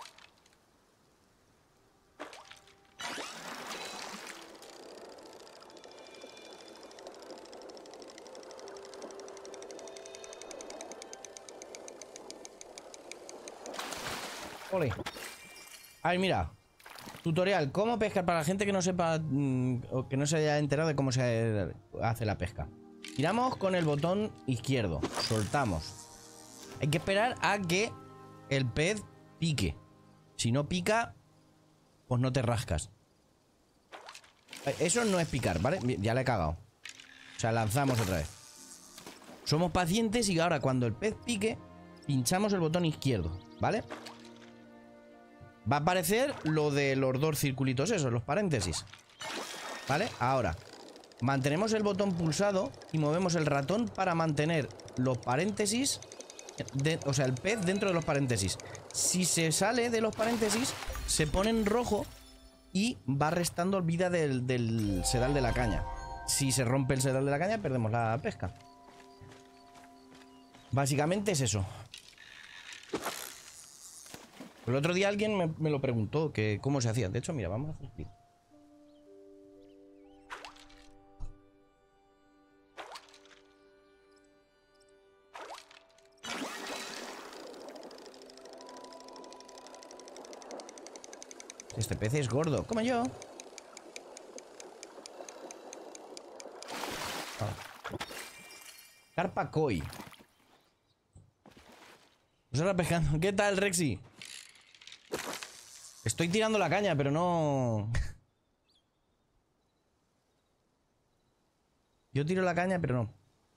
Speaker 1: Ole. A ver, mira. Tutorial, ¿cómo pescar? Para la gente que no sepa mmm, o que no se haya enterado de cómo se hace la pesca. Tiramos con el botón izquierdo. Soltamos. Hay que esperar a que el pez pique. Si no pica, pues no te rascas. Eso no es picar, ¿vale? Ya le he cagado. O sea, lanzamos otra vez. Somos pacientes y ahora cuando el pez pique, pinchamos el botón izquierdo, ¿vale? Va a aparecer lo de los dos circulitos esos, los paréntesis. ¿Vale? Ahora, mantenemos el botón pulsado y movemos el ratón para mantener los paréntesis, de, o sea, el pez dentro de los paréntesis. Si se sale de los paréntesis, se pone en rojo y va restando vida del, del sedal de la caña. Si se rompe el sedal de la caña, perdemos la pesca. Básicamente es eso. El otro día alguien me, me lo preguntó, que cómo se hacía. De hecho, mira, vamos a hacer clic. Este pez es gordo, como yo. Ah. Carpa koi. Pues ahora pescando. ¿Qué tal, Rexy? Estoy tirando la caña, pero no... Yo tiro la caña, pero no.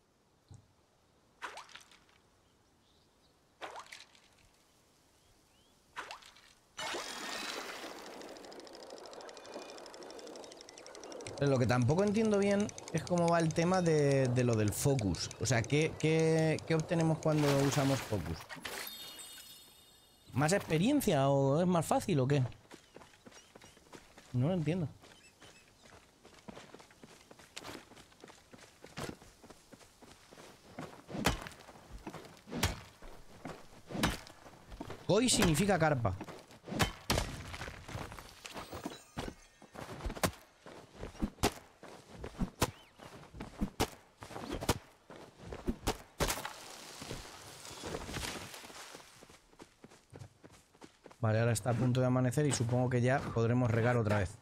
Speaker 1: Pero lo que tampoco entiendo bien es cómo va el tema de, de lo del focus. O sea, ¿qué, qué, ¿qué obtenemos cuando usamos focus? ¿Más experiencia o es más fácil o qué? No lo entiendo. Koi significa carpa. Vale, ahora está a punto de amanecer y supongo que ya podremos regar otra vez.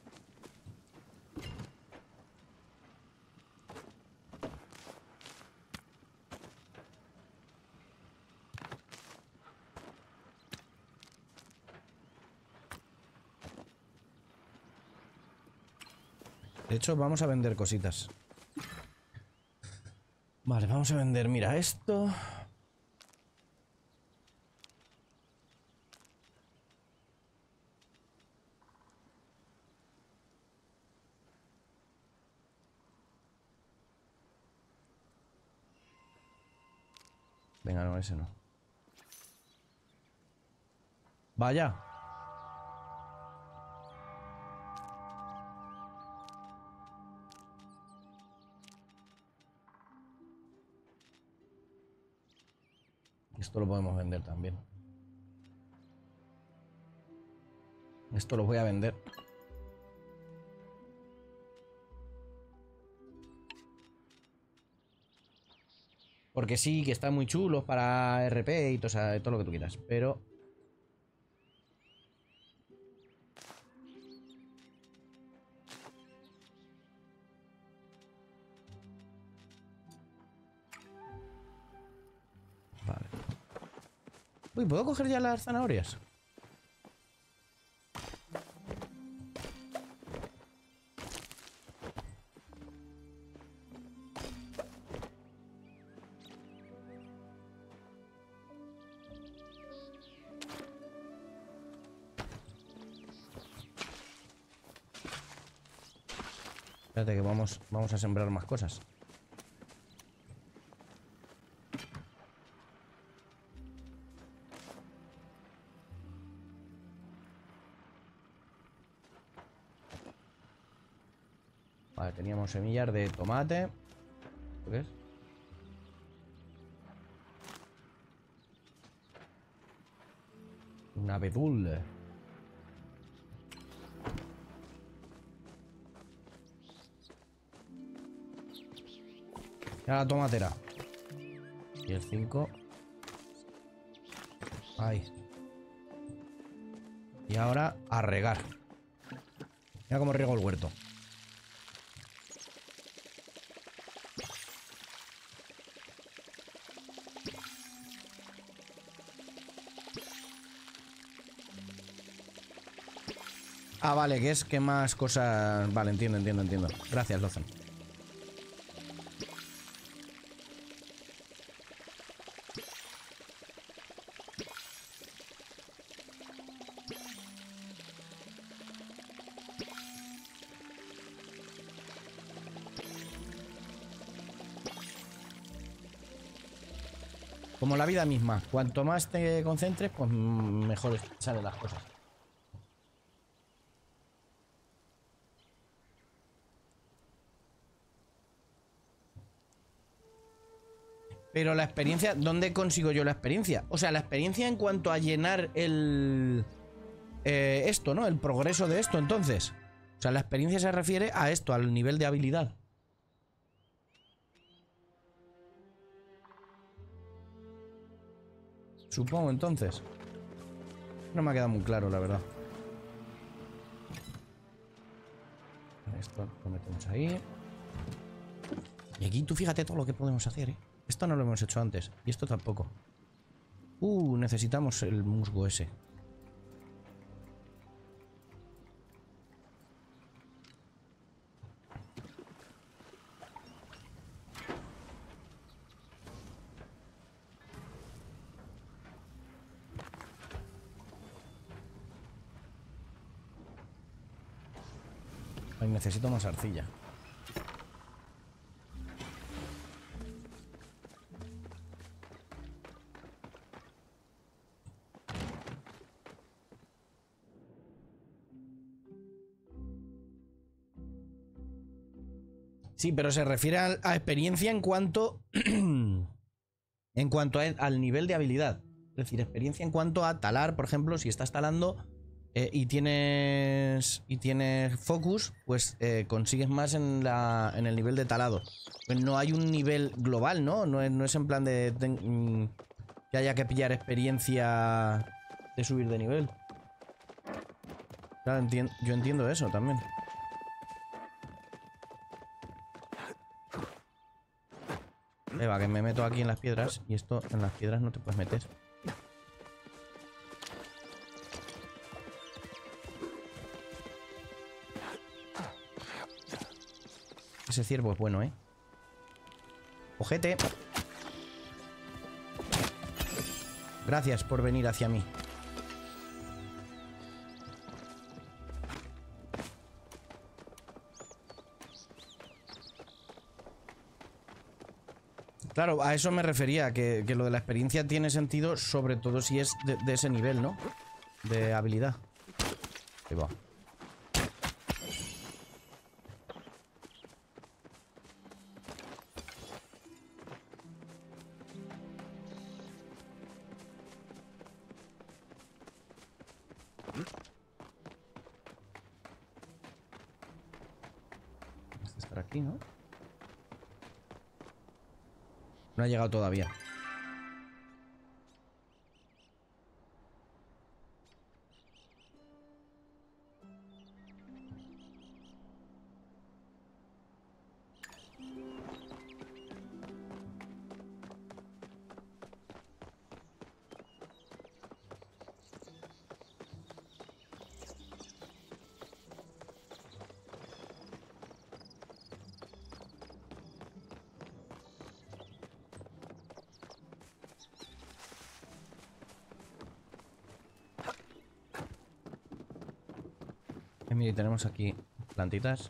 Speaker 1: De hecho, vamos a vender cositas. Vale, vamos a vender, mira, esto... Venga, no, ese no. Vaya. Esto lo podemos vender también. Esto lo voy a vender. Porque sí, que están muy chulos para R P y todo, o sea, todo lo que tú quieras. Pero... Vale. Uy, ¿puedo coger ya las zanahorias? Espérate que vamos, vamos a sembrar más cosas. Vale, teníamos semillas de tomate. ¿Esto qué es? Un abedul. Ya la tomatera. Y el cinco. Ahí. Y ahora a regar. Mira cómo riego el huerto. Ah, vale, que es que más cosas... Vale, entiendo, entiendo, entiendo. Gracias, Lozan. Como la vida misma. Cuanto más te concentres, pues mejor salen las cosas. Pero la experiencia, ¿dónde consigo yo la experiencia? O sea, la experiencia en cuanto a llenar el... Eh, esto, ¿no? El progreso de esto, entonces. O sea, la experiencia se refiere a esto, al nivel de habilidad. Supongo, entonces. No me ha quedado muy claro, la verdad. Esto lo metemos ahí. Y aquí tú fíjate todo lo que podemos hacer, ¿eh? Esto no lo hemos hecho antes. Y esto tampoco. Uh, necesitamos el musgo ese. Ay, necesito más arcilla. Sí, pero se refiere a, a experiencia en cuanto en cuanto a, al nivel de habilidad. Es decir, experiencia en cuanto a talar, por ejemplo, si estás talando eh, y tienes y tienes focus, pues eh, consigues más en, la, en el nivel de talado. Pues no hay un nivel global, ¿no? No es, no es en plan de, de mm, que haya que pillar experiencia de subir de nivel. Claro, enti- yo entiendo eso también. Eva, que me meto aquí en las piedras y esto en las piedras no te puedes meter. Ese ciervo es bueno, ¿eh? Ojete. Gracias por venir hacia mí. Claro, a eso me refería, que, que lo de la experiencia tiene sentido, sobre todo si es de, de ese nivel, ¿no? De habilidad. Ahí va. Este estará aquí, ¿no? No ha llegado todavía. Mira, tenemos aquí plantitas.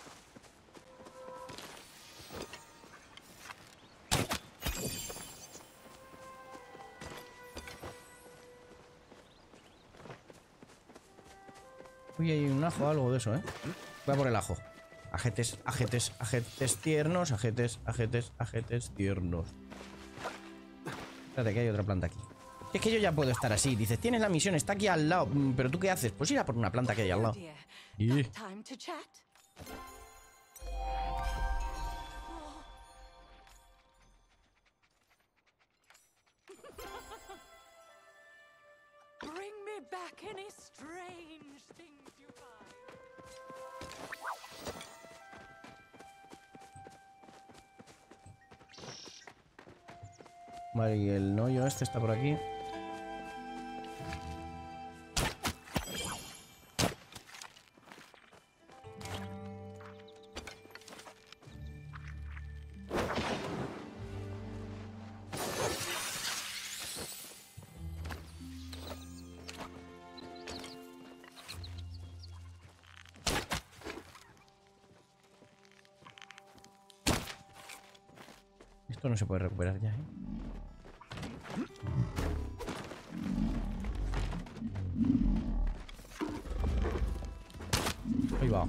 Speaker 1: Uy, hay un ajo o algo de eso, ¿eh? Voy a por el ajo. Ajetes, ajetes, ajetes tiernos, ajetes, ajetes, ajetes tiernos. Espérate, que hay otra planta aquí. Es que yo ya puedo estar así. Dices, tienes la misión, está aquí al lado. ¿Pero tú qué haces? Pues ir a por una planta que hay al lado. Y...
Speaker 6: Time to chat. Bring me back any strange things you find.
Speaker 1: Vale, y el hoyo este está por aquí. Esto no se puede recuperar ya, ¿eh? Ahí va.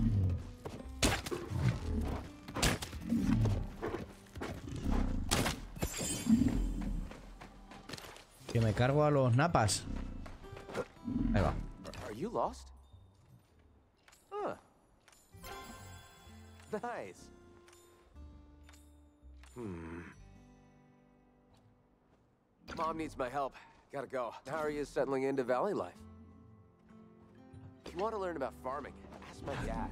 Speaker 1: Que me cargo a los napas. Ahí va.
Speaker 2: Are you lost? Huh. Nice. Hmm. Mom needs my help. Gotta go. How are you settling into valley life? If you want to learn about farming, ask my dad.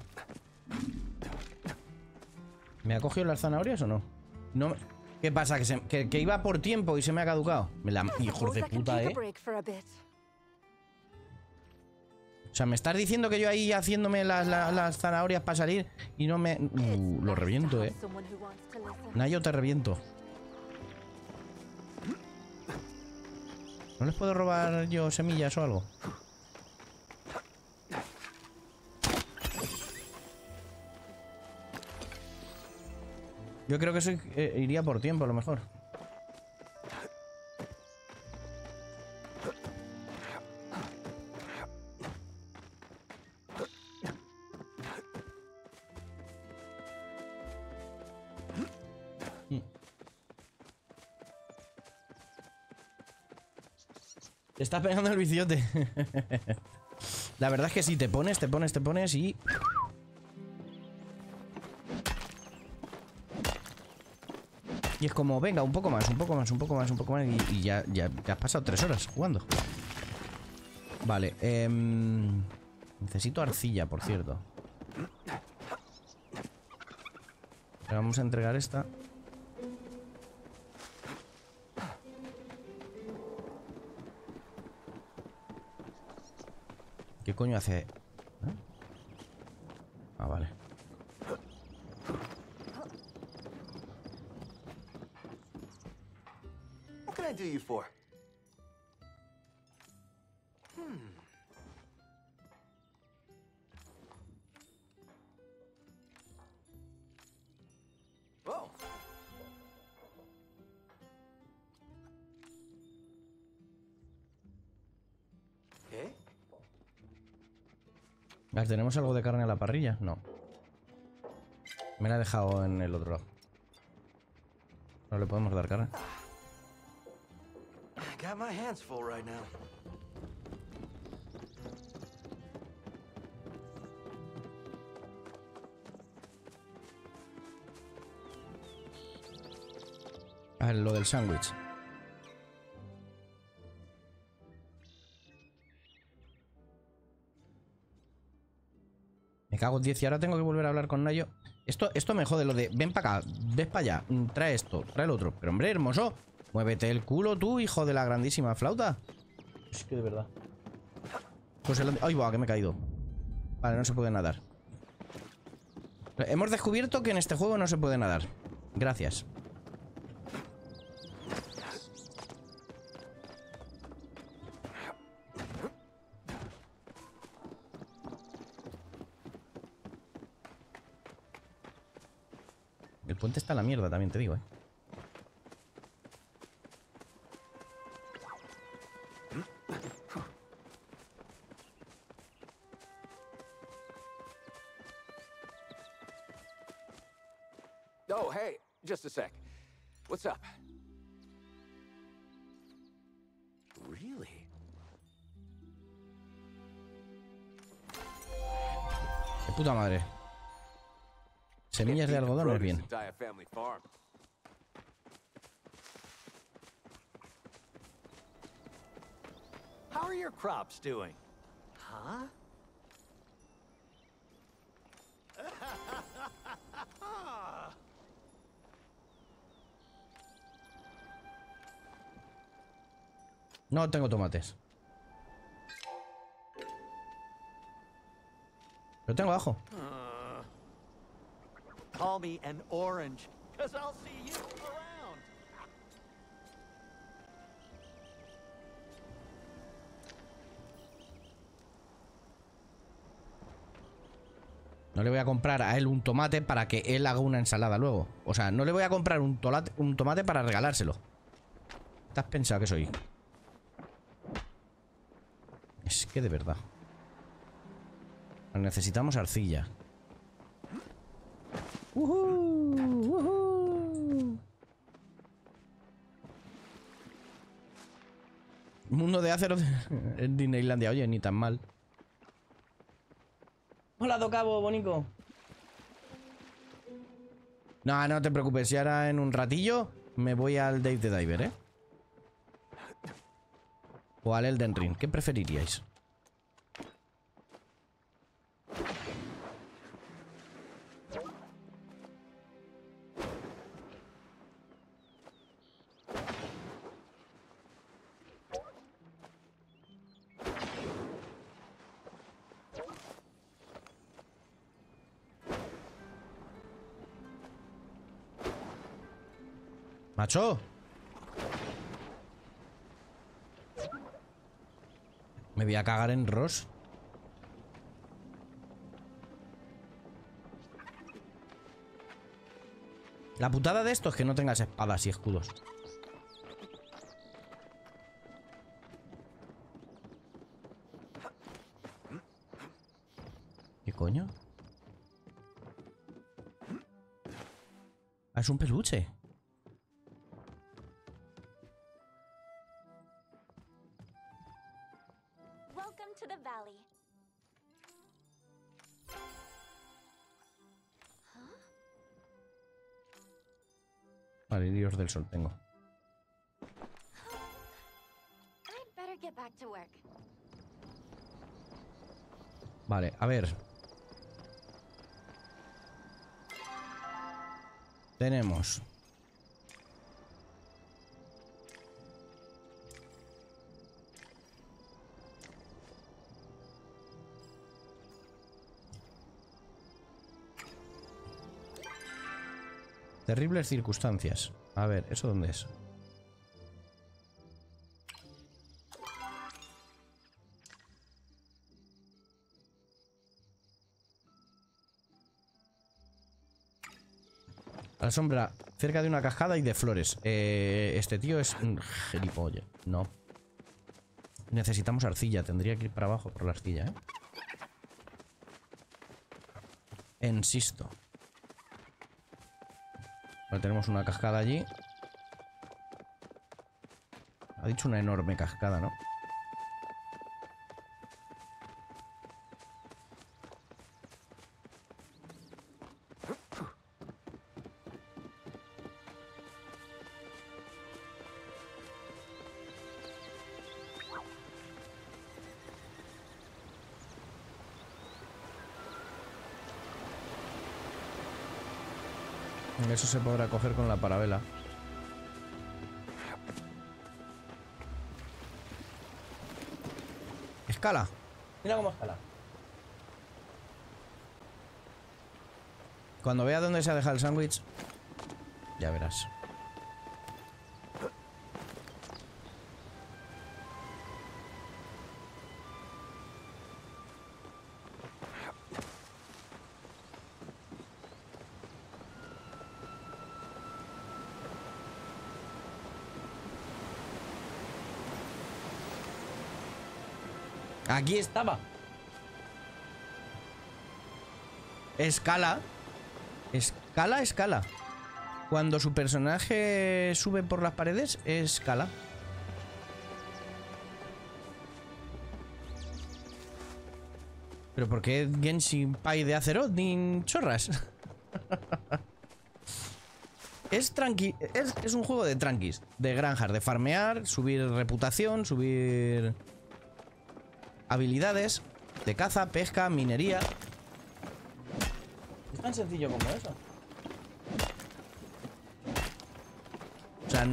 Speaker 1: ¿Me ha cogido las zanahorias o no? No me... ¿Qué pasa? ¿Que, se... que, que iba por tiempo y se me ha caducado. Me la... Hijos de puta, ¿eh? O sea, me estás diciendo que yo ahí haciéndome las, las, las zanahorias para salir y no me... Uh, lo reviento, ¿eh? Nayo, te reviento. ¿No les puedo robar yo semillas o algo? Yo creo que eso eh, iría por tiempo a lo mejor. Te estás pegando el viciote. La verdad es que sí, te pones, te pones, te pones y... Y es como, venga, un poco más, un poco más, un poco más, un poco más. Y, y ya, ya, ya has pasado tres horas jugando. Vale, eh, necesito arcilla, por cierto. Le vamos a entregar esta. ¿Qué coño hace? ¿Eh? Ah, vale.
Speaker 3: What can I do you for? Hmm. Oh. ¿Eh?
Speaker 1: A ver, ¿tenemos algo de carne a la parrilla? No. Me la he dejado en el otro lado. No le podemos dar carne.
Speaker 3: Got my hands full right now.
Speaker 1: A ver, lo del sándwich. Me cago en diez y ahora tengo que volver a hablar con Nayo. Esto, esto me jode lo de ven para acá, ves para allá, trae esto, trae el otro. Pero hombre, hermoso, muévete el culo tú, hijo de la grandísima flauta. Es que de verdad. Pues el... Ay, va, que me he caído. Vale, no se puede nadar. Hemos descubierto que en este juego no se puede nadar. Gracias. El puente está en la mierda, también te digo, eh.
Speaker 2: Oh, hey, just a sec. What's up? Really?
Speaker 1: De puta madre. Semillas de algodón es bien.
Speaker 3: How are your crops doing? Huh?
Speaker 1: No tengo tomates. Pero tengo ajo.
Speaker 3: Uh, call me an orange, 'cause I'll see you around.
Speaker 1: No le voy a comprar a él un tomate para que él haga una ensalada luego. O sea, no le voy a comprar un, tolate, un tomate para regalárselo. ¿Te has pensado que soy? Es que de verdad. Necesitamos arcilla. ¡Uhú! ¡Uhú! Mundo de acero en Disneylandia. Oye, ni tan mal. Hola, Docabo, bonico. No, no te preocupes. Y ahora en un ratillo me voy al Dave the Diver, ¿eh? O al Elden Ring. ¿Qué preferiríais? ¡Macho! Me voy a cagar en Ross. La putada de esto es que no tengas espadas y escudos. ¿Qué coño? Ah, es un peluche.
Speaker 5: Welcome to the valley.
Speaker 1: Vale, Dios del Sol tengo.
Speaker 4: I'd better get back to work.
Speaker 1: Vale, a ver. Tenemos. Terribles circunstancias. A ver, ¿eso dónde es? A la sombra, cerca de una cascada y de flores. Eh, este tío es un gilipollas. No. Necesitamos arcilla. Tendría que ir para abajo por la arcilla, ¿eh? Insisto. Vale, tenemos una cascada allí. Ha dicho una enorme cascada, ¿no? Eso se podrá coger con la parabela. Escala. Mira cómo escala. Cuando vea dónde se ha dejado el sándwich, ya verás. Aquí estaba. Escala. Escala, escala. Cuando su personaje sube por las paredes, escala. ¿Pero por qué Genshin Pai de Azeroth ni chorras? Es tranqui, es, es un juego de tranquis, de granjas, de farmear, subir reputación, subir habilidades de caza, pesca, minería. Es tan sencillo como eso. O sea,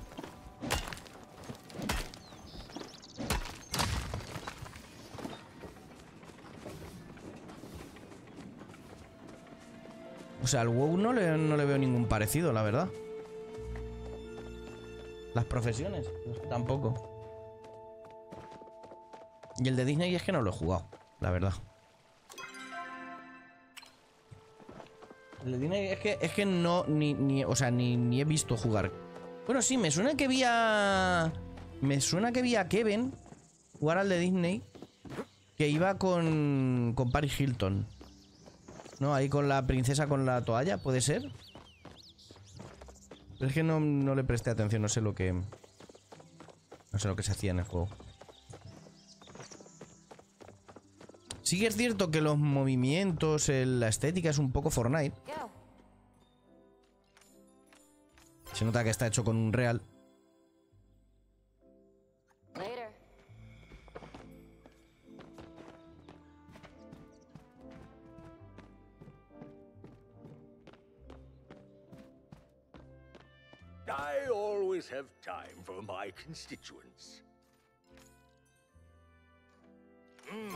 Speaker 1: o sea, al WoW no le, no le veo ningún parecido, la verdad. Las profesiones, pues, tampoco. Y el de Disney es que no lo he jugado, la verdad. El de Disney es que, es que no, ni, ni, o sea, ni, ni he visto jugar. Bueno, sí, me suena que vi a... Me suena que vi a Kevin jugar al de Disney, que iba con, con Paris Hilton. ¿No? Ahí con la princesa con la toalla, ¿puede ser? Pero es que no, no le presté atención, no sé lo que... No sé lo que se hacía en el juego. Sí que es cierto que los movimientos, el, la estética es un poco Fortnite. Se nota que está hecho con un real.
Speaker 4: Later.
Speaker 7: I always have time for my constituents. Mm.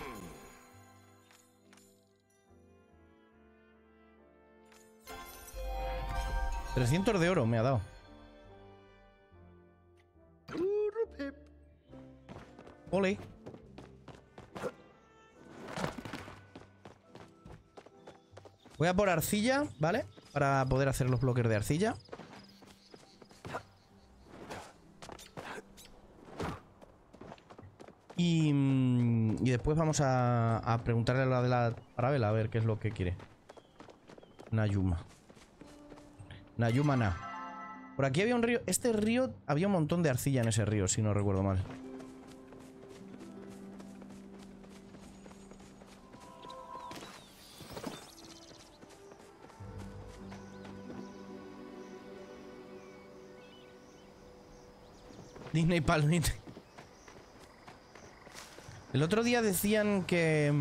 Speaker 1: trescientos de oro me ha dado. Ole. Voy a por arcilla, ¿vale? para poder hacer los bloques de arcilla. Y, y después vamos a, a preguntarle a la de la parabela a ver qué es lo que quiere. Nayuma. Nayuma na. Por aquí había un río. Este río, había un montón de arcilla en ese río, si no recuerdo mal. Disney Palmit. El otro día decían que...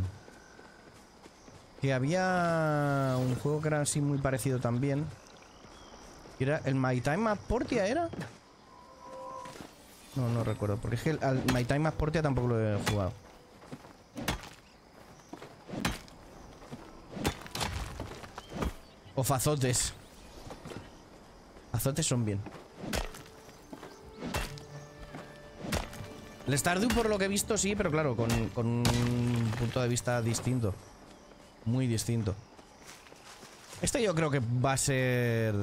Speaker 1: Que había un juego que era así muy parecido también. Era el My Time at Portia, ¿era? No, no recuerdo. Porque es que el, al My Time at Portia tampoco lo he jugado. O Fazotes. Fazotes son bien. El Stardew, por lo que he visto, sí, pero claro, con, con un punto de vista distinto. Muy distinto. Este yo creo que va a ser...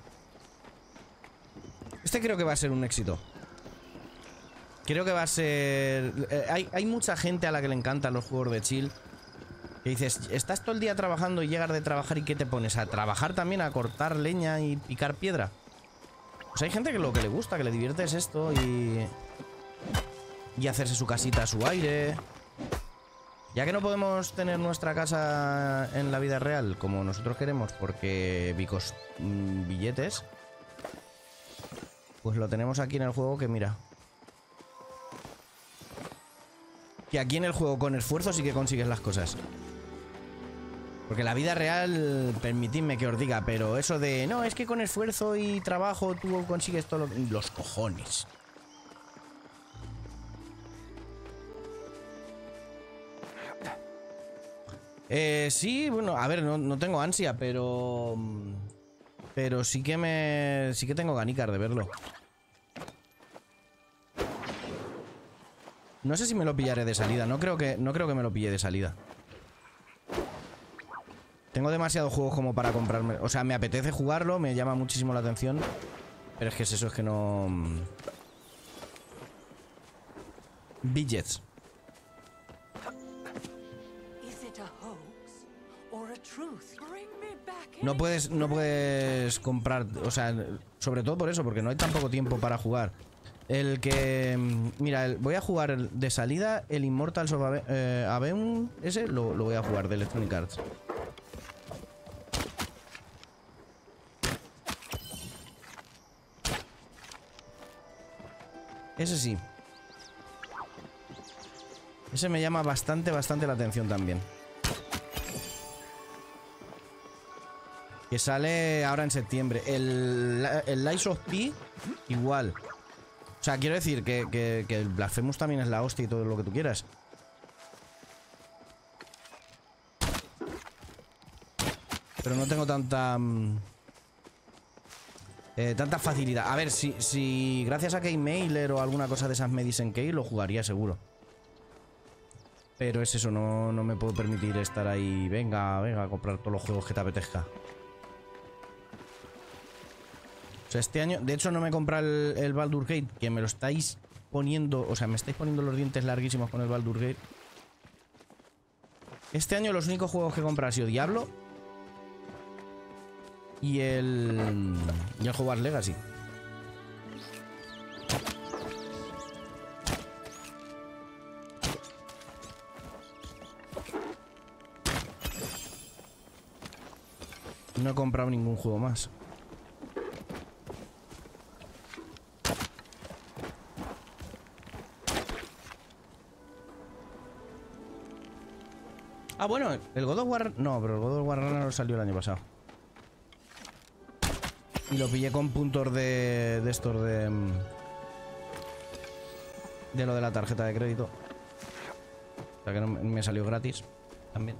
Speaker 1: Este creo que va a ser un éxito. Creo que va a ser... Eh, hay, hay mucha gente a la que le encantan los juegos de chill. Que dices, estás todo el día trabajando y llegas de trabajar y ¿qué te pones? ¿A trabajar también? ¿A cortar leña y picar piedra? Pues hay gente que lo que le gusta, que le divierte es esto y... Y hacerse su casita a su aire. Ya que no podemos tener nuestra casa en la vida real como nosotros queremos porque bicos mmm, billetes, pues lo tenemos aquí en el juego que mira. Que aquí en el juego con esfuerzo sí que consigues las cosas. Porque la vida real, permitidme que os diga, pero eso de no, es que con esfuerzo y trabajo tú consigues todo lo... Los cojones. Eh, sí, bueno, a ver, no, no tengo ansia, pero... Pero sí que me... Sí que tengo ganicas de verlo. No sé si me lo pillaré de salida. No creo que, no creo que me lo pille de salida. Tengo demasiados juegos como para comprarme... O sea, me apetece jugarlo, me llama muchísimo la atención. Pero es que es eso, es que no... Billets. No puedes, no puedes comprar, o sea, sobre todo por eso, porque no hay tan poco tiempo para jugar. El que, mira, el, voy a jugar el, de salida el Immortals of Ave, eh, Aveum, ese lo, lo voy a jugar de Electronic Arts. Ese sí. Ese me llama bastante, bastante la atención también. Que sale ahora en septiembre. El, el Lies of P, igual. O sea, quiero decir que, que, que el Blasphemous también es la hostia y todo lo que tú quieras. Pero no tengo tanta... Eh, tanta facilidad. A ver, si, si gracias a Keymailer o alguna cosa de esas me dicen que lo jugaría seguro. Pero es eso, no, no me puedo permitir estar ahí. Venga, venga, a comprar todos los juegos que te apetezca. O sea, este año... De hecho, no me he comprado el, el Baldur's Gate, que me lo estáis poniendo... O sea, me estáis poniendo los dientes larguísimos con el Baldur's Gate. Este año los únicos juegos que he comprado han sido Diablo y el... Y el Hogwarts Legacy. No he comprado ningún juego más. Ah, bueno, el God of War... No, pero el God of War no salió el año pasado. Y lo pillé con puntos de... De estos de... De lo de la tarjeta de crédito. O sea que no me salió gratis también.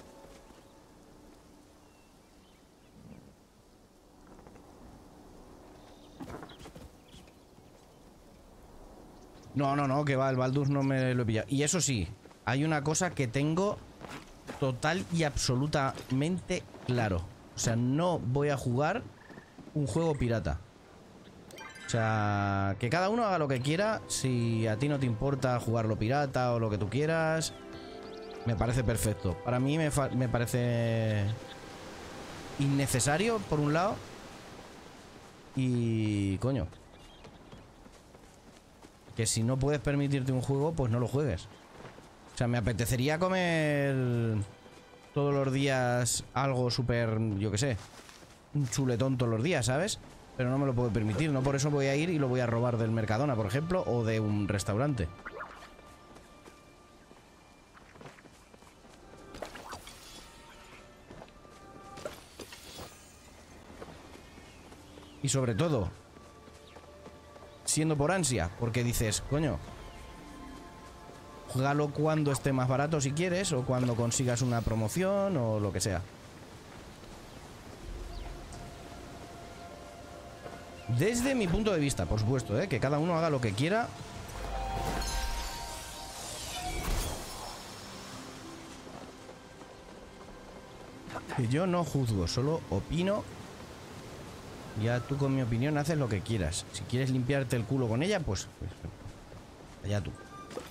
Speaker 1: No, no, no, que va, el Baldur's no me lo he pillado. Y eso sí, hay una cosa que tengo total y absolutamente claro. O O sea, no voy a jugar un juego pirata. O sea, que cada uno haga lo que quiera. Si a ti no te importa jugarlo pirata o lo que tú quieras, me parece perfecto. Para mí me, me parece innecesario, por un lado. Y... coño. Que si no puedes permitirte un juego, pues no lo juegues. O sea, me apetecería comer todos los días algo súper, yo qué sé, un chuletón todos los días, ¿sabes? Pero no me lo puedo permitir, ¿no? Por eso voy a ir y lo voy a robar del Mercadona, por ejemplo, o de un restaurante. Y sobre todo, siendo por ansia, porque dices, coño, juégalo cuando esté más barato si quieres, o cuando consigas una promoción, o lo que sea. Desde mi punto de vista, por supuesto, ¿eh? Que cada uno haga lo que quiera. Que yo no juzgo, solo opino. Ya tú con mi opinión haces lo que quieras. Si quieres limpiarte el culo con ella, pues, pues allá tú.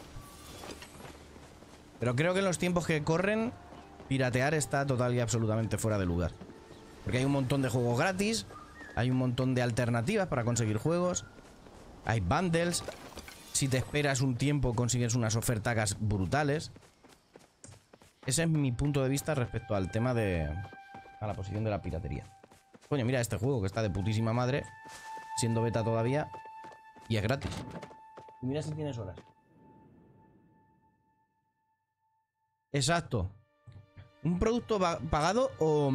Speaker 1: Pero creo que en los tiempos que corren, piratear está total y absolutamente fuera de lugar. Porque hay un montón de juegos gratis, hay un montón de alternativas para conseguir juegos, hay bundles. Si te esperas un tiempo, consigues unas ofertas brutales. Ese es mi punto de vista respecto al tema de... a la posición de la piratería. Coño, mira este juego que está de putísima madre, siendo beta todavía, y es gratis. Y mira si tienes horas. Exacto. Un producto pagado o,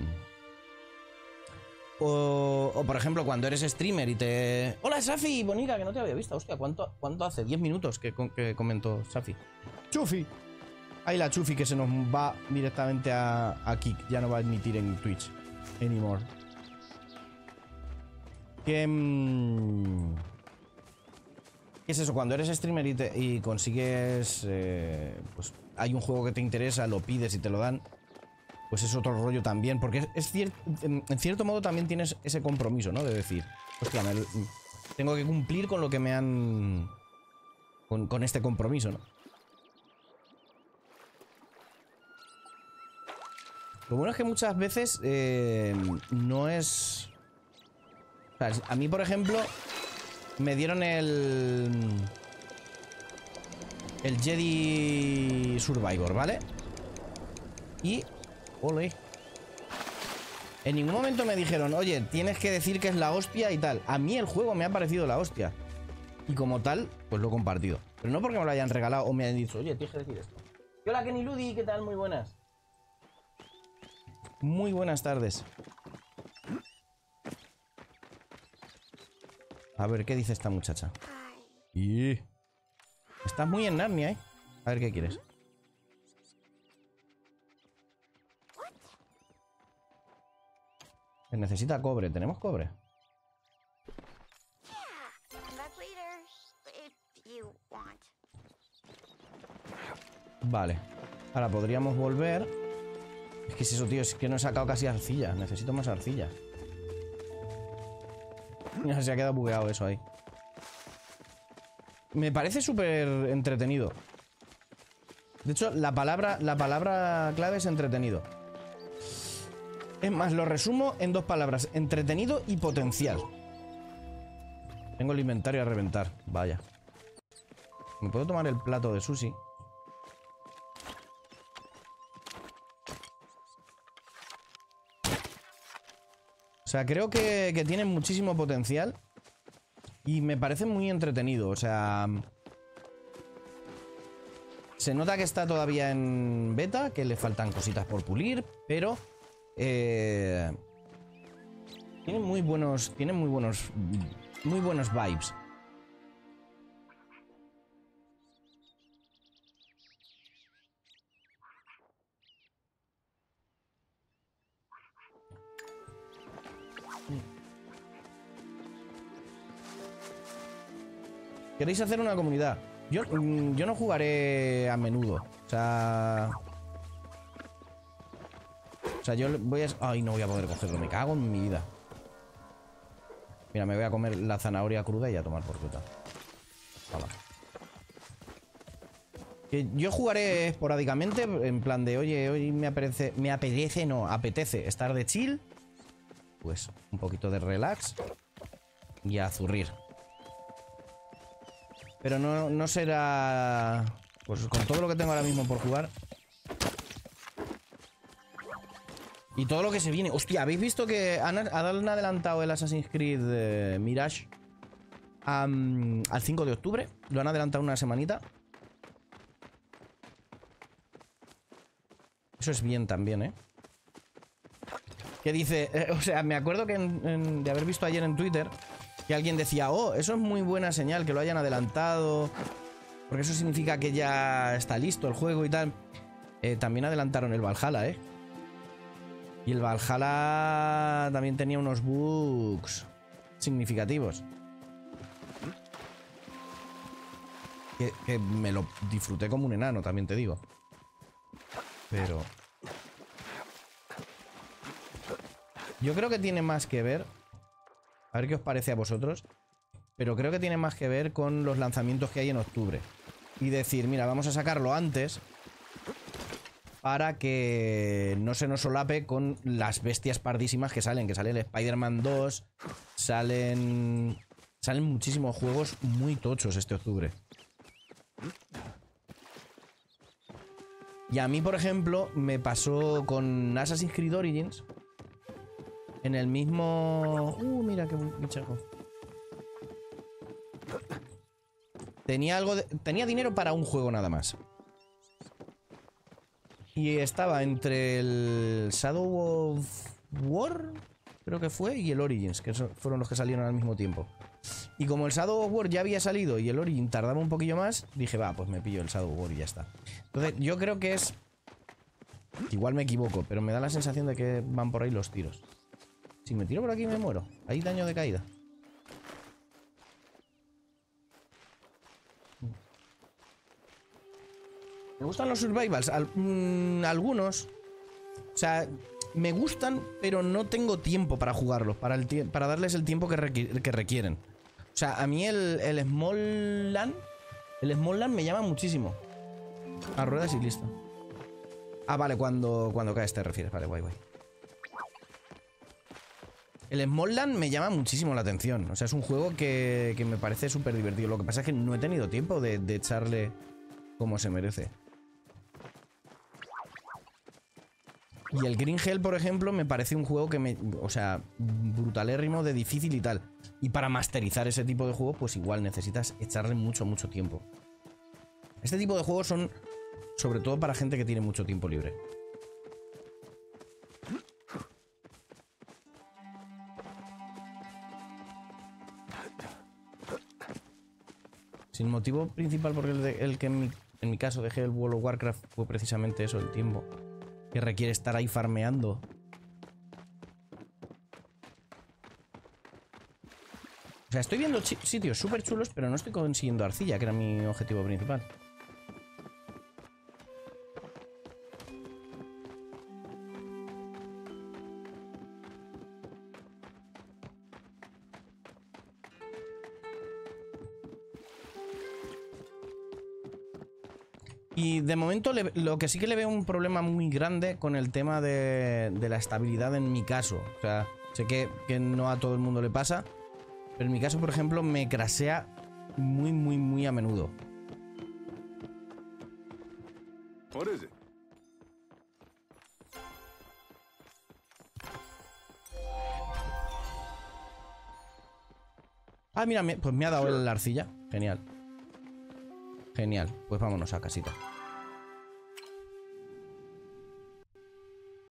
Speaker 1: o... O, por ejemplo, cuando eres streamer y te... Hola, Safi, bonita, que no te había visto. Hostia, ¿cuánto, cuánto hace? diez minutos que, que comentó Safi. Chufi. Ahí la Chufi que se nos va directamente a, a Kik. Ya no va a emitir en Twitch anymore. Que... Mmm, ¿qué es eso? Cuando eres streamer y, te, y consigues... Eh, pues hay un juego que te interesa, lo pides y te lo dan. Pues es otro rollo también. Porque es, es cier en, en cierto modo también tienes ese compromiso, ¿no? De decir, hostia, me, tengo que cumplir con lo que me han... Con, con este compromiso, ¿no? Lo bueno es que muchas veces eh, no es... O sea, a mí, por ejemplo, me dieron el... El Jedi Survivor, ¿vale? Y... Ole. En ningún momento me dijeron, oye, tienes que decir que es la hostia y tal. A mí el juego me ha parecido la hostia. Y como tal, pues lo he compartido. Pero no porque me lo hayan regalado o me hayan dicho, oye, tienes que decir esto. Hola, Kenny Ludi, ¿qué tal? Muy buenas. Muy buenas tardes. A ver, ¿qué dice esta muchacha? Y... Estás muy en Narnia, ¿eh? A ver, ¿qué quieres? Se necesita cobre. ¿Tenemos cobre? Vale. Ahora podríamos volver. Es que es eso, tío. Es que no he sacado casi arcilla. Necesito más arcilla. Mira, se ha quedado bugueado eso ahí. Me parece súper entretenido. De hecho, la palabra, la palabra clave es entretenido. Es más, lo resumo en dos palabras. Entretenido y potencial. Tengo el inventario a reventar. Vaya. ¿Me puedo tomar el plato de sushi? O sea, creo que, que tiene muchísimo potencial. Y me parece muy entretenido. O sea... Se nota que está todavía en beta, que le faltan cositas por pulir, pero... Eh, tiene muy buenos... Tiene muy buenos... Muy buenos vibes. ¿Queréis hacer una comunidad? Yo, yo no jugaré a menudo. O sea... O sea, yo voy a... Ay, no voy a poder cogerlo. Me cago en mi vida. Mira, me voy a comer la zanahoria cruda y a tomar por cuenta. Vamos. Que yo jugaré esporádicamente, en plan de, oye, hoy me apetece, me apetece, no, apetece estar de chill. Pues un poquito de relax y a zurrir. Pero no, no será... Pues con todo lo que tengo ahora mismo por jugar. Y todo lo que se viene. Hostia, ¿habéis visto que han, han adelantado el Assassin's Creed eh, Mirage um, al cinco de octubre? Lo han adelantado una semanita. Eso es bien también, ¿eh? Que dice... Eh, o sea, me acuerdo que en, en, de haber visto ayer en Twitter que alguien decía, oh, eso es muy buena señal, que lo hayan adelantado, porque eso significa que ya está listo el juego y tal. Eh, también adelantaron el Valhalla, ¿eh? Y el Valhalla también tenía unos bugs significativos. Que, que me lo disfruté como un enano, también te digo. Pero... yo creo que tiene más que ver... A ver qué os parece a vosotros. Pero creo que tiene más que ver con los lanzamientos que hay en octubre. Y decir, mira, vamos a sacarlo antes... para que no se nos solape con las bestias pardísimas que salen. Que sale el Spider-Man dos. Salen... Salen muchísimos juegos muy tochos este octubre. Y a mí, por ejemplo, me pasó con Assassin's Creed Origins. En el mismo... Uh, mira qué bichajo. Tenía algo de... Tenía dinero para un juego nada más. Y estaba entre el Shadow of War, creo que fue, y el Origins, que fueron los que salieron al mismo tiempo. Y como el Shadow of War ya había salido y el Origin tardaba un poquillo más, dije, va, pues me pillo el Shadow of War y ya está. Entonces, yo creo que es... Igual me equivoco, pero me da la sensación de que van por ahí los tiros. Si me tiro por aquí me muero. Hay daño de caída. Me gustan los survivals. Al, mmm, algunos. O sea, me gustan, pero no tengo tiempo para jugarlos. Para, el para darles el tiempo que, requ que requieren. O sea, a mí el, el Small Land. El Small Land me llama muchísimo. A ruedas y listo. Ah, vale, cuando, cuando caes te refieres. Vale, guay, guay. El Small Land me llama muchísimo la atención. O sea, es un juego que, que me parece súper divertido. Lo que pasa es que no he tenido tiempo de, de echarle como se merece. Y el Green Hell, por ejemplo, me parece un juego que me... O sea, brutalérrimo de difícil y tal. Y para masterizar ese tipo de juegos, pues igual necesitas echarle mucho, mucho tiempo. Este tipo de juegos son sobre todo para gente que tiene mucho tiempo libre. Sin motivo principal, porque el, de, el que en mi, en mi caso dejé el World of Warcraft fue precisamente eso, el tiempo. Que requiere estar ahí farmeando. O sea, estoy viendo sitios súper chulos, pero no estoy consiguiendo arcilla, que era mi objetivo principal. Y de momento le, lo que sí que le veo un problema muy grande con el tema de, de la estabilidad en mi caso. O sea, sé que, que no a todo el mundo le pasa, pero en mi caso, por ejemplo, me crasea muy, muy, muy a menudo.
Speaker 7: What is it?
Speaker 1: Ah, mira, me, pues me ha dado la arcilla. Genial. Genial. Pues vámonos a casita.